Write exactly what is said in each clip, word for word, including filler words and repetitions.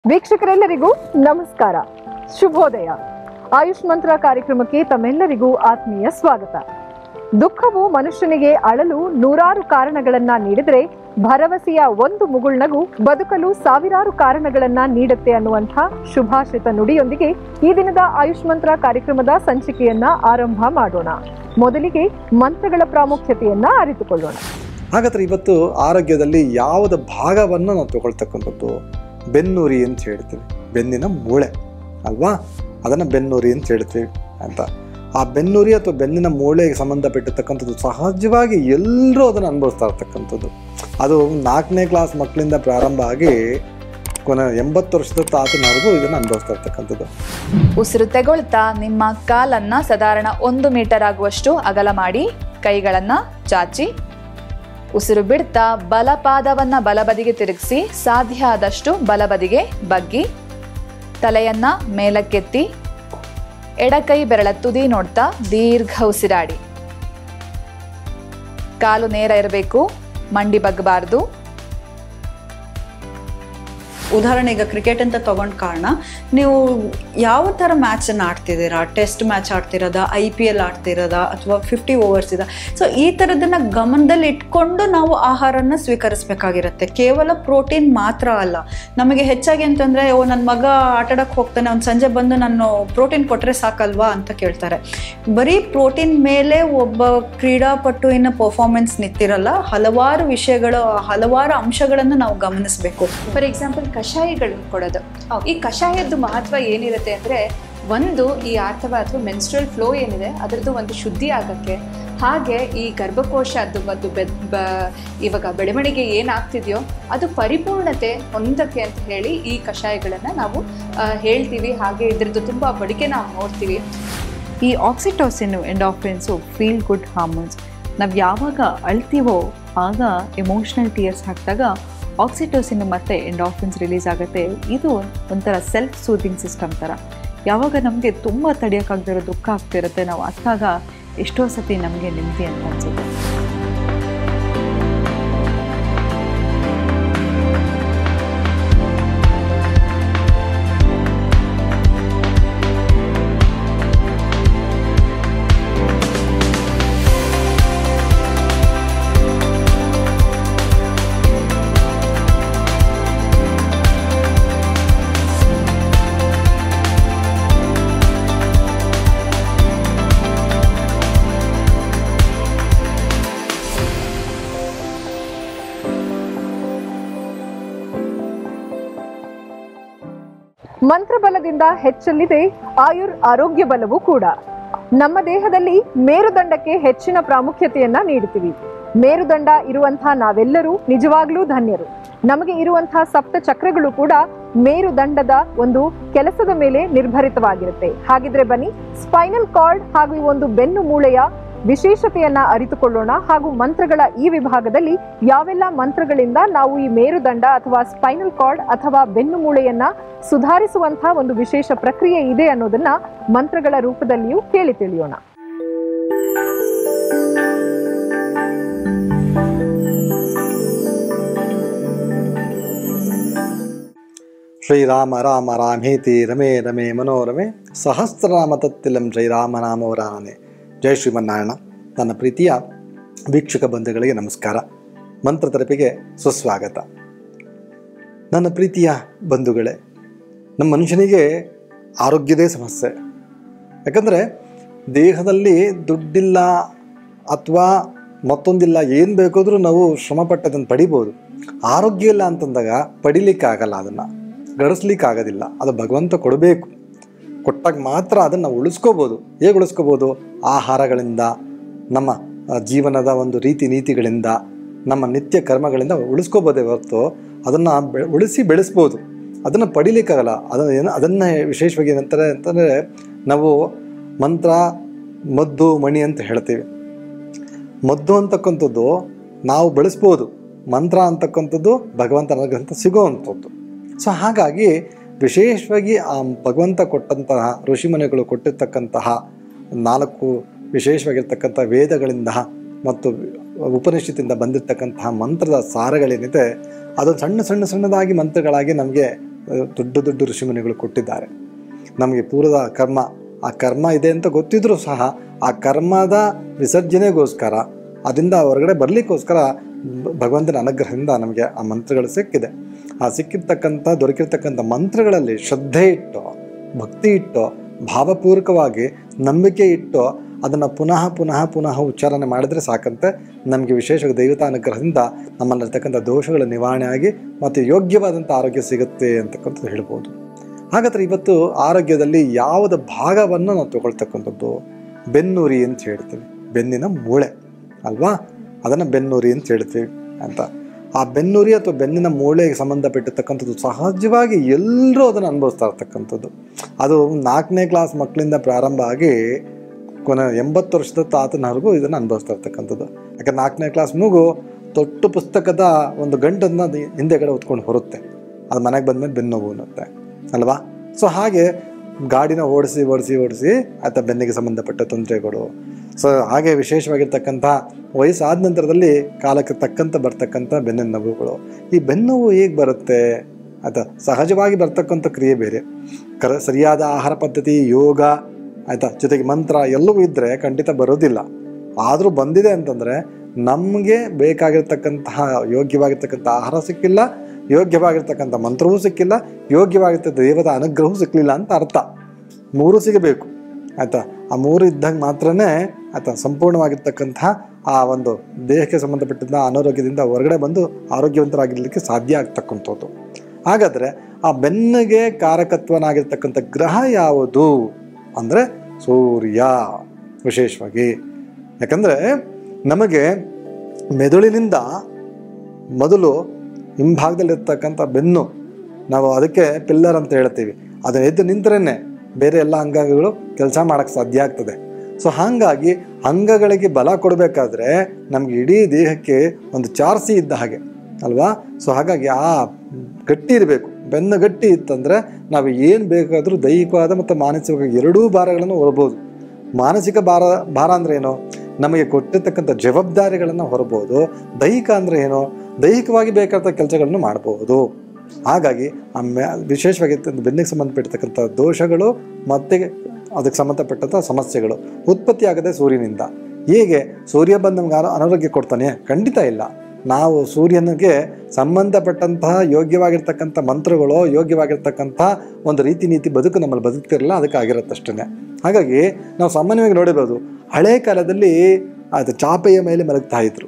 ವೀಕ್ಷಕರೆಲ್ಲರಿಗೂ ನಮಸ್ಕಾರ, ಶುಭೋದಯ. ಆಯುಷ್ ಮಂತ್ರ ಕಾರ್ಯಕ್ರಮಕ್ಕೆ ತಮ್ಮೆಲ್ಲರಿಗೂ ಆತ್ಮೀಯ ಸ್ವಾಗತ. ದುಃಖವು ಮನುಷ್ಯನಿಗೆ ಅಳಲು ನೂರಾರು ಕಾರಣಗಳನ್ನ ನೀಡಿದರೆ ಭರವಸೆಯ ಒಂದು ಮುಗುಳ್ನಗು ಬದುಕಲು ಸಾವಿರಾರು ಕಾರಣಗಳನ್ನ ನೀಡುತ್ತೆ ಅನ್ನುವಂಥ ಶುಭಾಷಿತ ನುಡಿಯೊಂದಿಗೆ ಈ ದಿನದ ಆಯುಷ್ ಮಂತ್ರ ಕಾರ್ಯಕ್ರಮದ ಸಂಚಿಕೆಯನ್ನ ಆರಂಭ ಮಾಡೋಣ. ಮೊದಲಿಗೆ ಮಂತ್ರಗಳ ಪ್ರಾಮುಖ್ಯತೆಯನ್ನ ಅರಿತುಕೊಳ್ಳೋಣ. ಹಾಗಾದ್ರೆ ಇವತ್ತು ಆರೋಗ್ಯದಲ್ಲಿ ಯಾವುದ ಭಾಗವನ್ನು ನಾವು ತಗೊಳ್ತಕ್ಕಂಥದ್ದು ಬೆನ್ನುರಿ ಅಂತ ಹೇಳ್ತೀವಿ. ಬೆನ್ನಿನ ಮೂಳೆ ಅಲ್ವಾ, ಅದನ್ನು ಬೆನ್ನುರಿ ಅಂತ ಹೇಳ್ತೀವಿ ಅಂತ. ಆ ಬೆನ್ನುರಿ ಅಥವಾ ಬೆನ್ನಿನ ಮೂಳೆಗೆ ಸಂಬಂಧಪಟ್ಟಿರ್ತಕ್ಕಂಥದ್ದು ಸಹಜವಾಗಿ ಎಲ್ಲರೂ ಅದನ್ನು ಅನುಭವಿಸ್ತಾ ಇರ್ತಕ್ಕಂಥದ್ದು. ಅದು ನಾಲ್ಕನೇ ಕ್ಲಾಸ್ ಮಕ್ಕಳಿಂದ ಪ್ರಾರಂಭ ಆಗಿ ಕೊನೆ ಎಂಬತ್ತು ವರ್ಷದ ತಾತನವರೆಗೂ ಇದನ್ನು ಅನುಭವಿಸ್ತಾ ಇರ್ತಕ್ಕಂಥದ್ದು. ಉಸಿರು ತೆಗೊಳ್ತಾ ನಿಮ್ಮ ಕಾಲನ್ನ ಸಾಧಾರಣ ಒಂದು ಮೀಟರ್ ಆಗುವಷ್ಟು ಅಗಲ ಮಾಡಿ ಕೈಗಳನ್ನ ಚಾಚಿ, ಉಸಿರು ಬಿಡ್ತಾ ಬಲಪಾದವನ್ನ ಬಲಬದಿಗೆ ತಿರುಗಿಸಿ ಸಾಧ್ಯ ಆದಷ್ಟು ಬಲಬದಿಗೆ ಬಗ್ಗಿ, ತಲೆಯನ್ನ ಮೇಲಕ್ಕೆತ್ತಿ ಎಡಕೈ ಬೆರಳ ತುದಿ ನೋಡ್ತಾ ದೀರ್ಘ ಉಸಿರಾಡಿ. ಕಾಲು ನೇರ ಇರಬೇಕು, ಮಂಡಿ ಬಗ್ಗಬಾರ್ದು. ಉದಾಹರಣೆ ಈಗ ಕ್ರಿಕೆಟ್ ಅಂತ ತಗೊಂಡ ಕಾರಣ ನೀವು ಯಾವ ಥರ ಮ್ಯಾಚನ್ನು ಆಡ್ತಿದ್ದೀರಾ, ಟೆಸ್ಟ್ ಮ್ಯಾಚ್ ಆಡ್ತಿರೋದಾ, ಐ ಪಿ ಎಲ್ ಆಡ್ತಿರೋದಾ, ಅಥವಾ ಫಿಫ್ಟಿ ಓವರ್ಸ್ ಇದೆ. ಸೊ ಈ ಥರದನ್ನು ಗಮನದಲ್ಲಿ ಇಟ್ಕೊಂಡು ನಾವು ಆಹಾರನ ಸ್ವೀಕರಿಸಬೇಕಾಗಿರುತ್ತೆ. ಕೇವಲ ಪ್ರೋಟೀನ್ ಮಾತ್ರ ಅಲ್ಲ. ನಮಗೆ ಹೆಚ್ಚಾಗಿ ಅಂತಂದರೆ ಓ ನನ್ನ ಮಗ ಆಟಾಡೋಕ್ಕೆ ಹೋಗ್ತಾನೆ, ಅವ್ನು ಸಂಜೆ ಬಂದು ನಾನು ಪ್ರೋಟೀನ್ ಕೊಟ್ಟರೆ ಸಾಕಲ್ವಾ ಅಂತ ಕೇಳ್ತಾರೆ. ಬರೀ ಪ್ರೋಟೀನ್ ಮೇಲೆ ಒಬ್ಬ ಕ್ರೀಡಾಪಟುವಿನ ಪರ್ಫಾರ್ಮೆನ್ಸ್ ನಿಂತಿರಲ್ಲ. ಹಲವಾರು ವಿಷಯಗಳು, ಹಲವಾರು ಅಂಶಗಳನ್ನು ನಾವು ಗಮನಿಸಬೇಕು. ಫಾರ್ ಎಕ್ಸಾಂಪಲ್ ಕಷಾಯಗಳನ್ನು ಕೊಡೋದು. ಈ ಕಷಾಯದ ಮಹತ್ವ ಏನಿರುತ್ತೆ ಅಂದರೆ, ಒಂದು ಈ ಆರ್ಥವ ಅಥವಾ ಮೆನ್ಸ್ಟ್ರಲ್ ಫ್ಲೋ ಏನಿದೆ ಅದರದ್ದು ಒಂದು ಶುದ್ಧಿ ಆಗೋಕ್ಕೆ, ಹಾಗೆ ಈ ಗರ್ಭಕೋಶ ಅದು ಮತ್ತು ಬೆ ಇವಾಗ ಬೆಳವಣಿಗೆ ಏನಾಗ್ತಿದೆಯೋ ಅದು ಪರಿಪೂರ್ಣತೆ ಹೊಂದಕ್ಕೆ ಅಂತ ಹೇಳಿ ಈ ಕಷಾಯಗಳನ್ನು ನಾವು ಹೇಳ್ತೀವಿ. ಹಾಗೆ ಇದರದ್ದು ತುಂಬ ಬಳಕೆ ನಾವು ನೋಡ್ತೀವಿ. ಈ oxytocin, endorphins feel good hormones. ನಾವು ಯಾವಾಗ ಅಳ್ತೀವೋ ಆಗ ಎಮೋಷ್ನಲ್ ಟೀಯರ್ಸ್ ಹಾಕಿದಾಗ ಆಕ್ಸಿಟೋಸಿನ್ ಮತ್ತು ಎಂಡಾರ್ಫಿನ್ಸ್ ರಿಲೀಸ್ ಆಗುತ್ತೆ. ಇದು ಒಂಥರ ಸೆಲ್ಫ್ ಸೂದಿಂಗ್ ಸಿಸ್ಟಮ್ ಥರ. ಯಾವಾಗ ನಮಗೆ ತುಂಬ ತಡೆಯೋಕ್ಕಾಗದಿರೋ ದುಃಖ ಆಗ್ತಿರುತ್ತೆ, ನಾವು ಅತ್ತಾಗ ಎಷ್ಟೋ ಸತಿ ನಮಗೆ ನೆಮ್ಮದಿ ಅಂತ ಅನಿಸುತ್ತೆ. ಮಂತ್ರಬಲದಿಂದ ಹೆಚ್ಚಲಿದೆ ಆಯುರ್ ಆರೋಗ್ಯ ಬಲವೂ ಕೂಡ. ನಮ್ಮ ದೇಹದಲ್ಲಿ ಮೇರುದಂಡಕ್ಕೆ ಹೆಚ್ಚಿನ ಪ್ರಾಮುಖ್ಯತೆಯನ್ನ ನೀಡುತ್ತೀವಿ. ಮೇರುದಂಡ ಇರುವಂತಹ ನಾವೆಲ್ಲರೂ ನಿಜವಾಗ್ಲೂ ಧನ್ಯರು. ನಮಗೆ ಇರುವಂತಹ ಸಪ್ತ ಚಕ್ರಗಳು ಕೂಡ ಮೇರುದಂಡದ ಒಂದು ಕೆಲಸದ ಮೇಲೆ ನಿರ್ಭರಿತವಾಗಿರುತ್ತೆ. ಹಾಗಿದ್ರೆ ಬನ್ನಿ, ಸ್ಪೈನಲ್ ಕಾರ್ಡ್ ಹಾಗೂ ಈ ಒಂದು ಬೆನ್ನು ಮೂಳೆಯ ವಿಶೇಷತೆಯನ್ನ ಅರಿತುಕೊಳ್ಳೋಣ. ಹಾಗೂ ಮಂತ್ರಗಳ ಈ ವಿಭಾಗದಲ್ಲಿ ಯಾವೆಲ್ಲ ಮಂತ್ರಗಳಿಂದ ನಾವು ಈ ಮೇರುದಂಡ ಅಥವಾ ಸ್ಪೈನಲ್ ಕಾರ್ಡ್ ಅಥವಾ ಬೆನ್ನು ಮೂಳೆಯನ್ನ ಸುಧಾರಿಸುವಂತಹ ಒಂದು ವಿಶೇಷ ಪ್ರಕ್ರಿಯೆ ಇದೆ ಅನ್ನೋದನ್ನ ಮಂತ್ರಗಳ ರೂಪದಲ್ಲಿಯೂ ಕೇಳಿ ತಿಳಿಯೋಣ. ಶ್ರೀರಾಮ ರಾಮ ರಾಮೇತಿ ರಮೇ ರಮೇ ಮನೋರಮೆ ಸಹಸ್ರನಾಮ ತತ್ತಿಲಂ ಶ್ರೀರಾಮ ನಾಮವರಾನೆ. ಜೈ ಶ್ರೀಮನ್ನಾರಾಯಣ. ನನ್ನ ಪ್ರೀತಿಯ ವೀಕ್ಷಕ ಬಂಧುಗಳಿಗೆ ನಮಸ್ಕಾರ. ಮಂತ್ರ ತರಪಿಗೆ ಸುಸ್ವಾಗತ. ನನ್ನ ಪ್ರೀತಿಯ ಬಂಧುಗಳೇ, ನಮ್ಮ ಮನುಷ್ಯನಿಗೆ ಆರೋಗ್ಯದೇ ಸಮಸ್ಯೆ. ಯಾಕಂದರೆ ದೇಹದಲ್ಲಿ ದುಡ್ಡಿಲ್ಲ ಅಥವಾ ಮತ್ತೊಂದಿಲ್ಲ, ಏನು ಬೇಕಾದರೂ ನಾವು ಶ್ರಮಪಟ್ಟದನ್ನು ಪಡಿಬೋದು. ಆರೋಗ್ಯ ಇಲ್ಲ ಅಂತಂದಾಗ ಪಡಿಲಿಕ್ಕಾಗಲ್ಲ, ಅದನ್ನು ಗಳಿಸ್ಲಿಕ್ಕಾಗೋದಿಲ್ಲ. ಅದು ಭಗವಂತ ಕೊಡಬೇಕು. ಕೊಟ್ಟಾಗ ಮಾತ್ರ ಅದನ್ನು ಉಳಿಸ್ಕೋಬೋದು. ಹೇಗೆ ಉಳಿಸ್ಕೋಬೋದು? ಆಹಾರಗಳಿಂದ, ನಮ್ಮ ಜೀವನದ ಒಂದು ರೀತಿ ನೀತಿಗಳಿಂದ, ನಮ್ಮ ನಿತ್ಯ ಕರ್ಮಗಳಿಂದ ಉಳಿಸ್ಕೋಬೋದೇ ಹೊರತು ಅದನ್ನು ಬೆ ಉಳಿಸಿ ಬೆಳೆಸ್ಬೋದು. ಅದನ್ನು ಪಡಿಲಿಕ್ಕಾಗಲ್ಲ. ಅದನ್ನು ಏನು ಅದನ್ನು ವಿಶೇಷವಾಗಿ ಏನಂತಾರೆ ಅಂತಂದರೆ, ನಾವು ಮಂತ್ರ, ಮದ್ದು, ಮಣಿ ಅಂತ ಹೇಳ್ತೀವಿ. ಮದ್ದು ಅಂತಕ್ಕಂಥದ್ದು ನಾವು ಬೆಳೆಸ್ಬೋದು. ಮಂತ್ರ ಅಂತಕ್ಕಂಥದ್ದು ಭಗವಂತನಿಗಂತ ಸಿಗೋವಂಥದ್ದು. ಸೊ ಹಾಗಾಗಿ ವಿಶೇಷವಾಗಿ ಆ ಭಗವಂತ ಕೊಟ್ಟಂತಹ ಋಷಿಮುನಿಗಳು ಕೊಟ್ಟಿರ್ತಕ್ಕಂತಹ ನಾಲ್ಕು ವಿಶೇಷವಾಗಿರ್ತಕ್ಕಂಥ ವೇದಗಳಿಂದ ಮತ್ತು ಉಪನಿಷತ್ತಿಂದ ಬಂದಿರತಕ್ಕಂತಹ ಮಂತ್ರದ ಸಾರಗಳೇನಿದೆ, ಅದು ಸಣ್ಣ ಸಣ್ಣ ಸಣ್ಣದಾಗಿ ಮಂತ್ರಗಳಾಗಿ ನಮಗೆ ದೊಡ್ಡ ದೊಡ್ಡ ಋಷಿಮುನಿಗಳು ಕೊಟ್ಟಿದ್ದಾರೆ. ನಮಗೆ ಪೂರ್ವದ ಕರ್ಮ, ಆ ಕರ್ಮ ಇದೆ ಅಂತ ಗೊತ್ತಿದ್ರೂ ಸಹ ಆ ಕರ್ಮದ ವಿಸರ್ಜನೆಗೋಸ್ಕರ, ಅದರಿಂದ ಹೊರಗಡೆ ಬರಲಿಕ್ಕೋಸ್ಕರ ಭಗವಂತನ ಅನುಗ್ರಹದಿಂದ ನಮಗೆ ಆ ಮಂತ್ರಗಳು ಸಿಕ್ಕಿದೆ. ಆ ಸಿಕ್ಕಿರ್ತಕ್ಕಂಥ ದೊರಕಿರ್ತಕ್ಕಂಥ ಮಂತ್ರಗಳಲ್ಲಿ ಶ್ರದ್ಧೆ ಇಟ್ಟು, ಭಕ್ತಿ ಇಟ್ಟು, ಭಾವಪೂರ್ವಕವಾಗಿ ನಂಬಿಕೆ ಇಟ್ಟು ಅದನ್ನು ಪುನಃ ಪುನಃ ಪುನಃ ಉಚ್ಚಾರಣೆ ಮಾಡಿದರೆ ಸಾಕಂತೆ ನಮಗೆ ವಿಶೇಷವಾಗಿ ದೈವತಾ ಅನುಗ್ರಹದಿಂದ ನಮ್ಮಲ್ಲಿರ್ತಕ್ಕಂಥ ದೋಷಗಳ ನಿವಾರಣೆ ಆಗಿ ಮತ್ತು ಯೋಗ್ಯವಾದಂಥ ಆರೋಗ್ಯ ಸಿಗುತ್ತೆ ಅಂತಕ್ಕಂಥದ್ದು ಹೇಳ್ಬೋದು. ಹಾಗಾದರೆ ಇವತ್ತು ಆರೋಗ್ಯದಲ್ಲಿ ಯಾವುದ ಭಾಗವನ್ನು ನಾವು ತಗೊಳ್ತಕ್ಕಂಥದ್ದು? ಬೆನ್ನುರಿ ಅಂತ ಹೇಳ್ತೀವಿ, ಬೆನ್ನಿನ ಮೂಳೆ ಅಲ್ವಾ, ಅದನ್ನು ಬೆನ್ನುರಿ ಅಂತ ಹೇಳ್ತೀವಿ ಅಂತ. ಆ ಬೆನ್ನುರಿ ಅಥವಾ ಬೆನ್ನಿನ ಮೂಳೆಗೆ ಸಂಬಂಧಪಟ್ಟಿರ್ತಕ್ಕಂಥದ್ದು ಸಹಜವಾಗಿ ಎಲ್ಲರೂ ಅದನ್ನು ಅನುಭವಿಸ್ತಾ ಇರ್ತಕ್ಕಂಥದ್ದು. ಅದು ನಾಲ್ಕನೇ ಕ್ಲಾಸ್ ಮಕ್ಕಳಿಂದ ಪ್ರಾರಂಭ ಆಗಿ ಕೊನೆ ಎಂಬತ್ತು ವರ್ಷದ ತಾತನವರೆಗೂ ಇದನ್ನು ಅನುಭವಿಸ್ತಾ ಇರ್ತಕ್ಕಂಥದ್ದು. ಯಾಕಂದ್ರೆ ನಾಲ್ಕನೇ ಕ್ಲಾಸ್ ಮಗು ತೊಟ್ಟು ಪುಸ್ತಕದ ಒಂದು ಗಂಟನ್ನು ಹಿಂದೆಗಡೆ ಹೊತ್ಕೊಂಡು ಹೊರುತ್ತೆ, ಅದು ಮನೆಗೆ ಬಂದಮೇಲೆ ಬೆನ್ನು ನೋವು ಅನ್ನುತ್ತೆ ಅಲ್ವಾ. ಸೊ ಹಾಗೆ ಗಾಡಿನ ಓಡಿಸಿ ಓಡಿಸಿ ಓಡಿಸಿ ಅಥವಾ ಬೆನ್ನಿಗೆ ಸಂಬಂಧಪಟ್ಟ ತೊಂದರೆಗಳು. ಸೊ ಹಾಗೆ ವಿಶೇಷವಾಗಿರ್ತಕ್ಕಂಥ ವಯಸ್ಸಾದ ನಂತರದಲ್ಲಿ ಕಾಲಕ್ಕೆ ತಕ್ಕಂಥ ಬರ್ತಕ್ಕಂಥ ಬೆನ್ನಿನ ನೋವುಗಳು. ಈ ಬೆನ್ನೋವು ಹೇಗೆ ಬರುತ್ತೆ? ಆಯಿತಾ, ಸಹಜವಾಗಿ ಬರ್ತಕ್ಕಂಥ ಕ್ರಿಯೆ ಬೇರೆ, ಕರ ಸರಿಯಾದ ಆಹಾರ ಪದ್ಧತಿ, ಯೋಗ ಆಯಿತಾ, ಜೊತೆಗೆ ಮಂತ್ರ ಎಲ್ಲವೂ ಇದ್ದರೆ ಖಂಡಿತ ಬರೋದಿಲ್ಲ. ಆದರೂ ಬಂದಿದೆ ಅಂತಂದರೆ ನಮಗೆ ಬೇಕಾಗಿರ್ತಕ್ಕಂತಹ ಯೋಗ್ಯವಾಗಿರ್ತಕ್ಕಂಥ ಆಹಾರ ಸಿಕ್ಕಿಲ್ಲ, ಯೋಗ್ಯವಾಗಿರ್ತಕ್ಕಂಥ ಮಂತ್ರವೂ ಸಿಕ್ಕಿಲ್ಲ, ಯೋಗ್ಯವಾಗಿರ್ತಕ್ಕ ದೇವದ ಅನುಗ್ರಹವೂ ಸಿಕ್ಕಲಿಲ್ಲ ಅಂತ ಅರ್ಥ. ಮೂರು ಸಿಗಬೇಕು ಆಯಿತಾ. ಆ ಮೂರು ಇದ್ದಾಗ ಮಾತ್ರನೇ ಆಯಿತಾ ಸಂಪೂರ್ಣವಾಗಿರ್ತಕ್ಕಂತಹ ಆ ಒಂದು ದೇಹಕ್ಕೆ ಸಂಬಂಧಪಟ್ಟಂಥ ಅನಾರೋಗ್ಯದಿಂದ ಹೊರಗಡೆ ಬಂದು ಆರೋಗ್ಯವಂತರಾಗಿರಲಿಕ್ಕೆ ಸಾಧ್ಯ ಆಗ್ತಕ್ಕಂಥದ್ದು. ಹಾಗಾದರೆ ಆ ಬೆನ್ನಿಗೆ ಕಾರಕತ್ವನಾಗಿರ್ತಕ್ಕಂಥ ಗ್ರಹ ಯಾವುದು ಅಂದರೆ ಸೂರ್ಯ ವಿಶೇಷವಾಗಿ. ಯಾಕಂದರೆ ನಮಗೆ ಮೆದುಳಿನಿಂದ ಮೊದಲು ಹಿಂಭಾಗದಲ್ಲಿರ್ತಕ್ಕಂಥ ಬೆನ್ನು, ನಾವು ಅದಕ್ಕೆ ಪಿಲ್ಲರ್ ಅಂತ ಹೇಳ್ತೀವಿ, ಅದನ್ನ ಎದ್ದು ನಿಂತರೇ ಬೇರೆ ಎಲ್ಲ ಅಂಗಗಳು ಕೆಲಸ ಮಾಡೋಕ್ಕೆ ಸಾಧ್ಯ ಆಗ್ತದೆ. ಸೊ ಹಾಗಾಗಿ ಅಂಗಗಳಿಗೆ ಬಲ ಕೊಡಬೇಕಾದ್ರೆ ನಮಗೆ ಇಡೀ ದೇಹಕ್ಕೆ ಒಂದು ಚಾರ್ಸಿ ಇದ್ದ ಹಾಗೆ ಅಲ್ವಾ. ಸೊ ಹಾಗಾಗಿ ಆ ಗಟ್ಟಿ ಇರಬೇಕು. ಬೆನ್ನು ಗಟ್ಟಿ ಇತ್ತಂದರೆ ನಾವು ಏನು ಬೇಕಾದರೂ ದೈಹಿಕವಾದ ಮತ್ತು ಮಾನಸಿಕ ಎರಡೂ ಭಾರಗಳನ್ನು ಹೊರಬೋದು. ಮಾನಸಿಕ ಭಾರ ಭಾರ ಅಂದರೆ ಏನು? ನಮಗೆ ಕೊಟ್ಟಿರ್ತಕ್ಕಂಥ ಜವಾಬ್ದಾರಿಗಳನ್ನು ಹೊರಬೋದು. ದೈಹಿಕ ಅಂದರೆ ಏನು? ದೈಹಿಕವಾಗಿ ಬೇಕಾದ ಕೆಲಸಗಳನ್ನು ಮಾಡಬಹುದು. ಹಾಗಾಗಿ ಆ ಮ್ಯಾ ವಿಶೇಷವಾಗಿ ಬೆನ್ನಿಗೆ ಸಂಬಂಧಪಟ್ಟಿರ್ತಕ್ಕಂಥ ದೋಷಗಳು ಮತ್ತು ಅದಕ್ಕೆ ಸಂಬಂಧಪಟ್ಟಂಥ ಸಮಸ್ಯೆಗಳು ಉತ್ಪತ್ತಿ ಆಗದೆ ಸೂರ್ಯನಿಂದ. ಹೇಗೆ ಸೂರ್ಯ ಬಂದು ನಮ್ಗೆ ಅನಾರೋಗ್ಯ ಕೊಡ್ತಾನೆ? ಖಂಡಿತ ಇಲ್ಲ. ನಾವು ಸೂರ್ಯನಿಗೆ ಸಂಬಂಧಪಟ್ಟಂತಹ ಯೋಗ್ಯವಾಗಿರ್ತಕ್ಕಂಥ ಮಂತ್ರಗಳು, ಯೋಗ್ಯವಾಗಿರ್ತಕ್ಕಂಥ ಒಂದು ರೀತಿ ನೀತಿ ಬದುಕು ನಮ್ಮಲ್ಲಿ ಬದುಕ್ತಿರಲ್ಲ, ಅದಕ್ಕೆ ಆಗಿರುತ್ತಷ್ಟೇ. ಹಾಗಾಗಿ ನಾವು ಸಾಮಾನ್ಯವಾಗಿ ನೋಡಿರ್ಬೋದು, ಹಳೆ ಕಾಲದಲ್ಲಿ ಅದು ಚಾಪೆಯ ಮೇಲೆ ಮಲಗ್ತಾ ಇದ್ರು